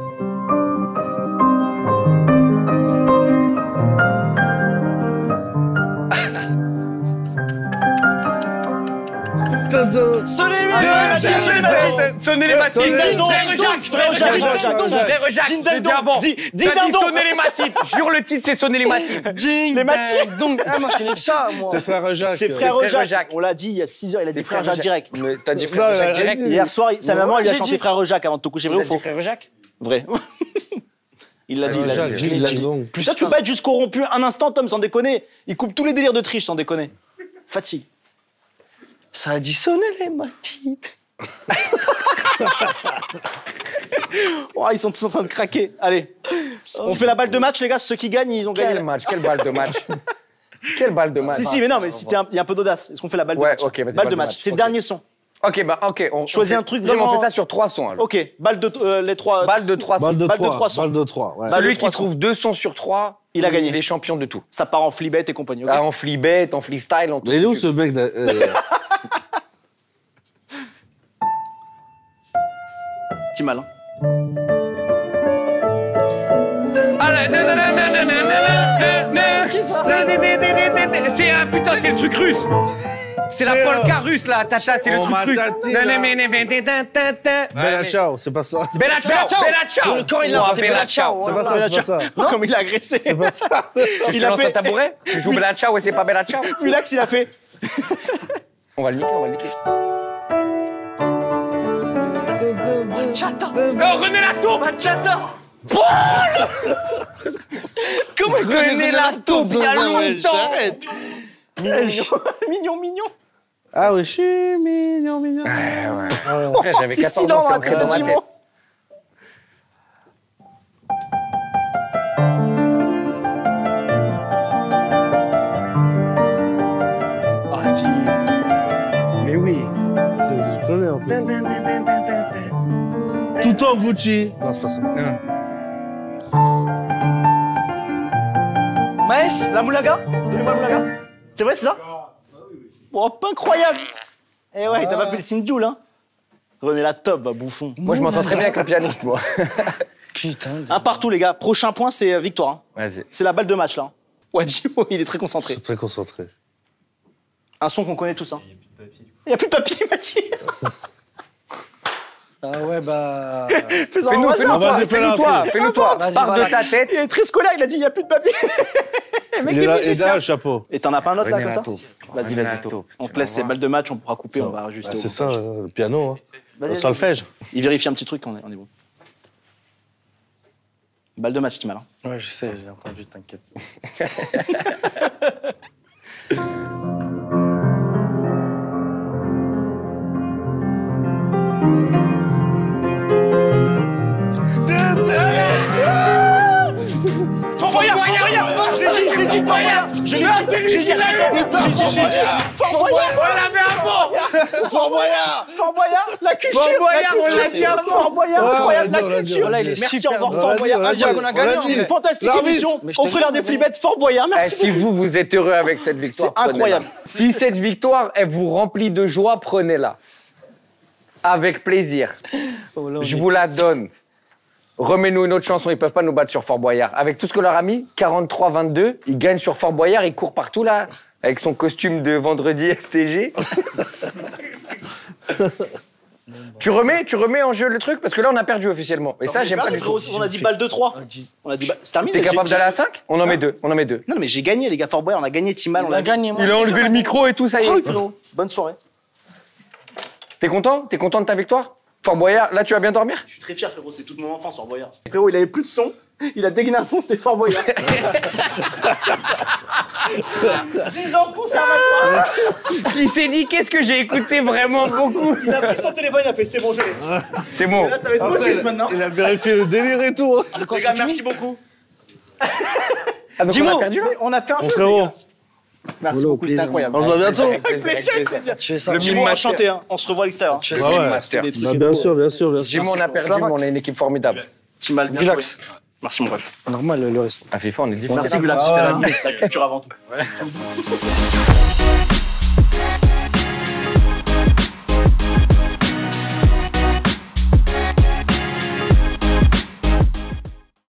Tada. Sonnez les matines, sonnez les matines. Sonnez les matines. Sonnez les dindons. Frère Jacques, frère Frère Jacques, Jacques, Frère Jacques. frère Jacques. Ding Je l'ai dit dong. avant. Dis- dis T'as dit dindon. sonner les matines. Jure le titre, c'est sonner les matines. Les matines. Donc, ah, moi je connais que ça, moi. C'est frère Jacques. C'est frère Frère Jacques. Jacques. On l'a dit il y a six heures, il a dit frère Jacques direct. Mais t'as dit Non, frère il a Jacques rien direct. dit. Hier soir, sa Non, maman lui a j'ai chanté dit- frère Jacques avant de te coucher. Vrai T'as ou faux? dit frère Jacques? Vrai. Il l'a dit, il l'a Jacques, dit. Gilles, Il l'a dit. Ladong. Putain, tu peux pas être juste corrompu un instant, Tom, sans déconner. Il coupe tous les délires de triche, sans déconner. Fatigue. Ça a dit sonner les matines. Oh, ils sont tous en train de craquer. Allez. On fait la balle de match, les gars. Ceux qui gagnent, ils ont Quel gagné. match? Quelle balle de match? Quelle balle de match? Si, si, mais non, mais si t'es un- il y a un peu d'audace. Est-ce qu'on fait la balle de Ouais, match? ok, vas-y, balle de match. C'est le ok. dernier son. Ok, bah ok. On, Choisis on fait- un truc Dis-moi, vraiment- On fait ça sur trois sons alors. Ok, balle de euh, les trois. Balle de trois sons. Balle de Balle de trois trois. sons. Balle de trois, ouais. Balle de Celui qui trois sons. trouve deux sons sur trois, Il a gagné. Il est champion de tout. Ça part en flibet et compagnie. ok Ah, en flibet, en freestyle, en tout. Mais il est où ce mec là, euh, Petit malin. C'est un putain, c'est le truc russe. C'est la C'est, polka russe, là, tata, c'est le Oh, truc ma russe. tati, Non, là. non, mais, mais, mais, mais, mais, mais, mais. Bella ciao, c'est pas ça. C'est Bella ciao, Bella ciao. Le corps, il a- Oh, c'est Bella Bella ciao. pas ça, c'est pas ça. Oh, comme il a agressé. C'est pas ça. Tu Il te a lances fait- un tabouret, tu joues Bella ciao et c'est pas Bella ciao. Willax, il a fait. On va le niquer, on va le niquer. Chata. Oh, René Latour, Chata. Comment il connaît Latour il y a longtemps? Mignon, mignon. Ah oui, je suis mignon, mignon. Ouais, ouais. Frère, j'avais C'est quatorze si ans, dans c'est la entré tête dans de ma Jimo. tête. Ah si. Mais oui. C'est- Je connais en plus. Tout en Gucci. Non, c'est pas ça. Maës, la moulaga. Donnez-moi la moulaga. C'est vrai, c'est ça? Oh, pas incroyable. Eh ouais, t'as pas fait le signe Joule, hein. René la top, va bouffon. Moi, je m'entends très bien avec le pianiste, moi. Putain. de- Un partout, les gars. Prochain point, c'est euh, victoire. hein. Vas-y. C'est la balle de match, là. Ouais, Jimo, il est très Je concentré. suis très concentré. Un son qu'on connaît tous, hein. Il y a plus de papier, il m'a dit. Ah ouais, bah. Fais-en un Fais-nous, au fais-nous hasard. Vas-y, toi, fais-la fais-nous un toi, peu. fais-nous toi. Vas-y, Pars de voilà. ta tête. Il est très scolaire, il a dit il y a plus de papier. Le mec Il est est là, et musicien. derrière le chapeau. Et t'en as pas un autre là René comme ça? Latour. Vas-y, René vas-y. Latour. On te laisse ces balles de match, on pourra couper, on va ajuster. Ah, au c'est montage. ça, euh, le piano. Hein. Vas-y, Le vas-y. solfège. Il vérifie un petit truc, on est, on est bon. Balle de match, Timal. Hein. Ouais, je sais, j'ai entendu, t'inquiète. Fort Boyard, Fort Boyard. Je l'ai dit, je l'ai dit, Fort Boyard. Je l'ai dit, je l'ai dit, je l'ai dit, je l'ai dit. Fort Boyard. On l'avait avant. Fort Boyard. Fort Boyard, la culture. Fort Boyard, la on culture. l'a dit avant. Fort Boyard, Ouais, incroyable, on l'a dit, on la l'a dit, culture. on l'a dit. Merci, Super, au revoir, on Fort l'a dit, Boyard. on l'a Un dit, diable, on l'a dit. Une fantastique L'arbitre. émission. Mais je Au t'ai frère dit, des on Flibettes, Fort Boyard. Eh, Merci si beaucoup. vous, vous êtes heureux avec cette victoire, C'est incroyable. prenez-la. Si cette victoire, elle vous remplit de joie, prenez-la. Avec plaisir. Oh, là, on Je est- vous la donne. Remets-nous une autre chanson, ils peuvent pas nous battre sur Fort Boyard. Avec tout ce que leur a mis, quarante-trois vingt-deux, il gagne sur Fort Boyard, il court partout là, avec son costume de vendredi S T G. Tu remets, tu remets en jeu le truc parce que là on a perdu officiellement. Et ça j'aime pas du tout. On a dit balle de trois. On a dit balle- c'est terminé. T'es capable j'ai- d'aller à cinq? On en met deux, on en met deux. Non, mais j'ai gagné, les gars. Fort Boyard, on a gagné Timal. On On a gagné, moi. Il a enlevé le micro et tout, ça y Ah oui, est. frérot. Bonne soirée. T'es content? T'es content de ta victoire? Fort Boyard, là tu vas bien dormir? Je suis très fier, frérot. C'est toute mon enfance, Fort Boyard. Frérot, il avait plus de son. Il a dégainé un son, c'était Fort Boyard. dix ans de conservatoire. Il s'est dit qu'est-ce que j'ai écouté vraiment beaucoup. Il a pris son téléphone, il a fait c'est bon, je l'ai. C'est bon. Et là, ça va être Motus maintenant. Il a vérifié le délire et tout. hein. Les gars, merci beaucoup. Ah, donc on Jimo, a perdu là? mais on a fait un Mon jeu. frérot, les gars. Merci Voilà, au beaucoup, c'était plaisir. incroyable. on se voit bientôt. Avec plaisir, avec plaisir. Je fais ça. Le Jimo, Mime enchanté, hein. On se revoit à l'extérieur. Je Le fais ça. Mime ouais, Master. c'était des Bah, trucs bien beaux. sûr, bien sûr, bien sûr. Jimo, on a perdu, mais on est une équipe formidable. Timal, bien Relax. joué. Merci, mon ref. Normal, le reste. À FIFA, on est difficile. Merci, Gulax. Ah ouais. La culture avant tout.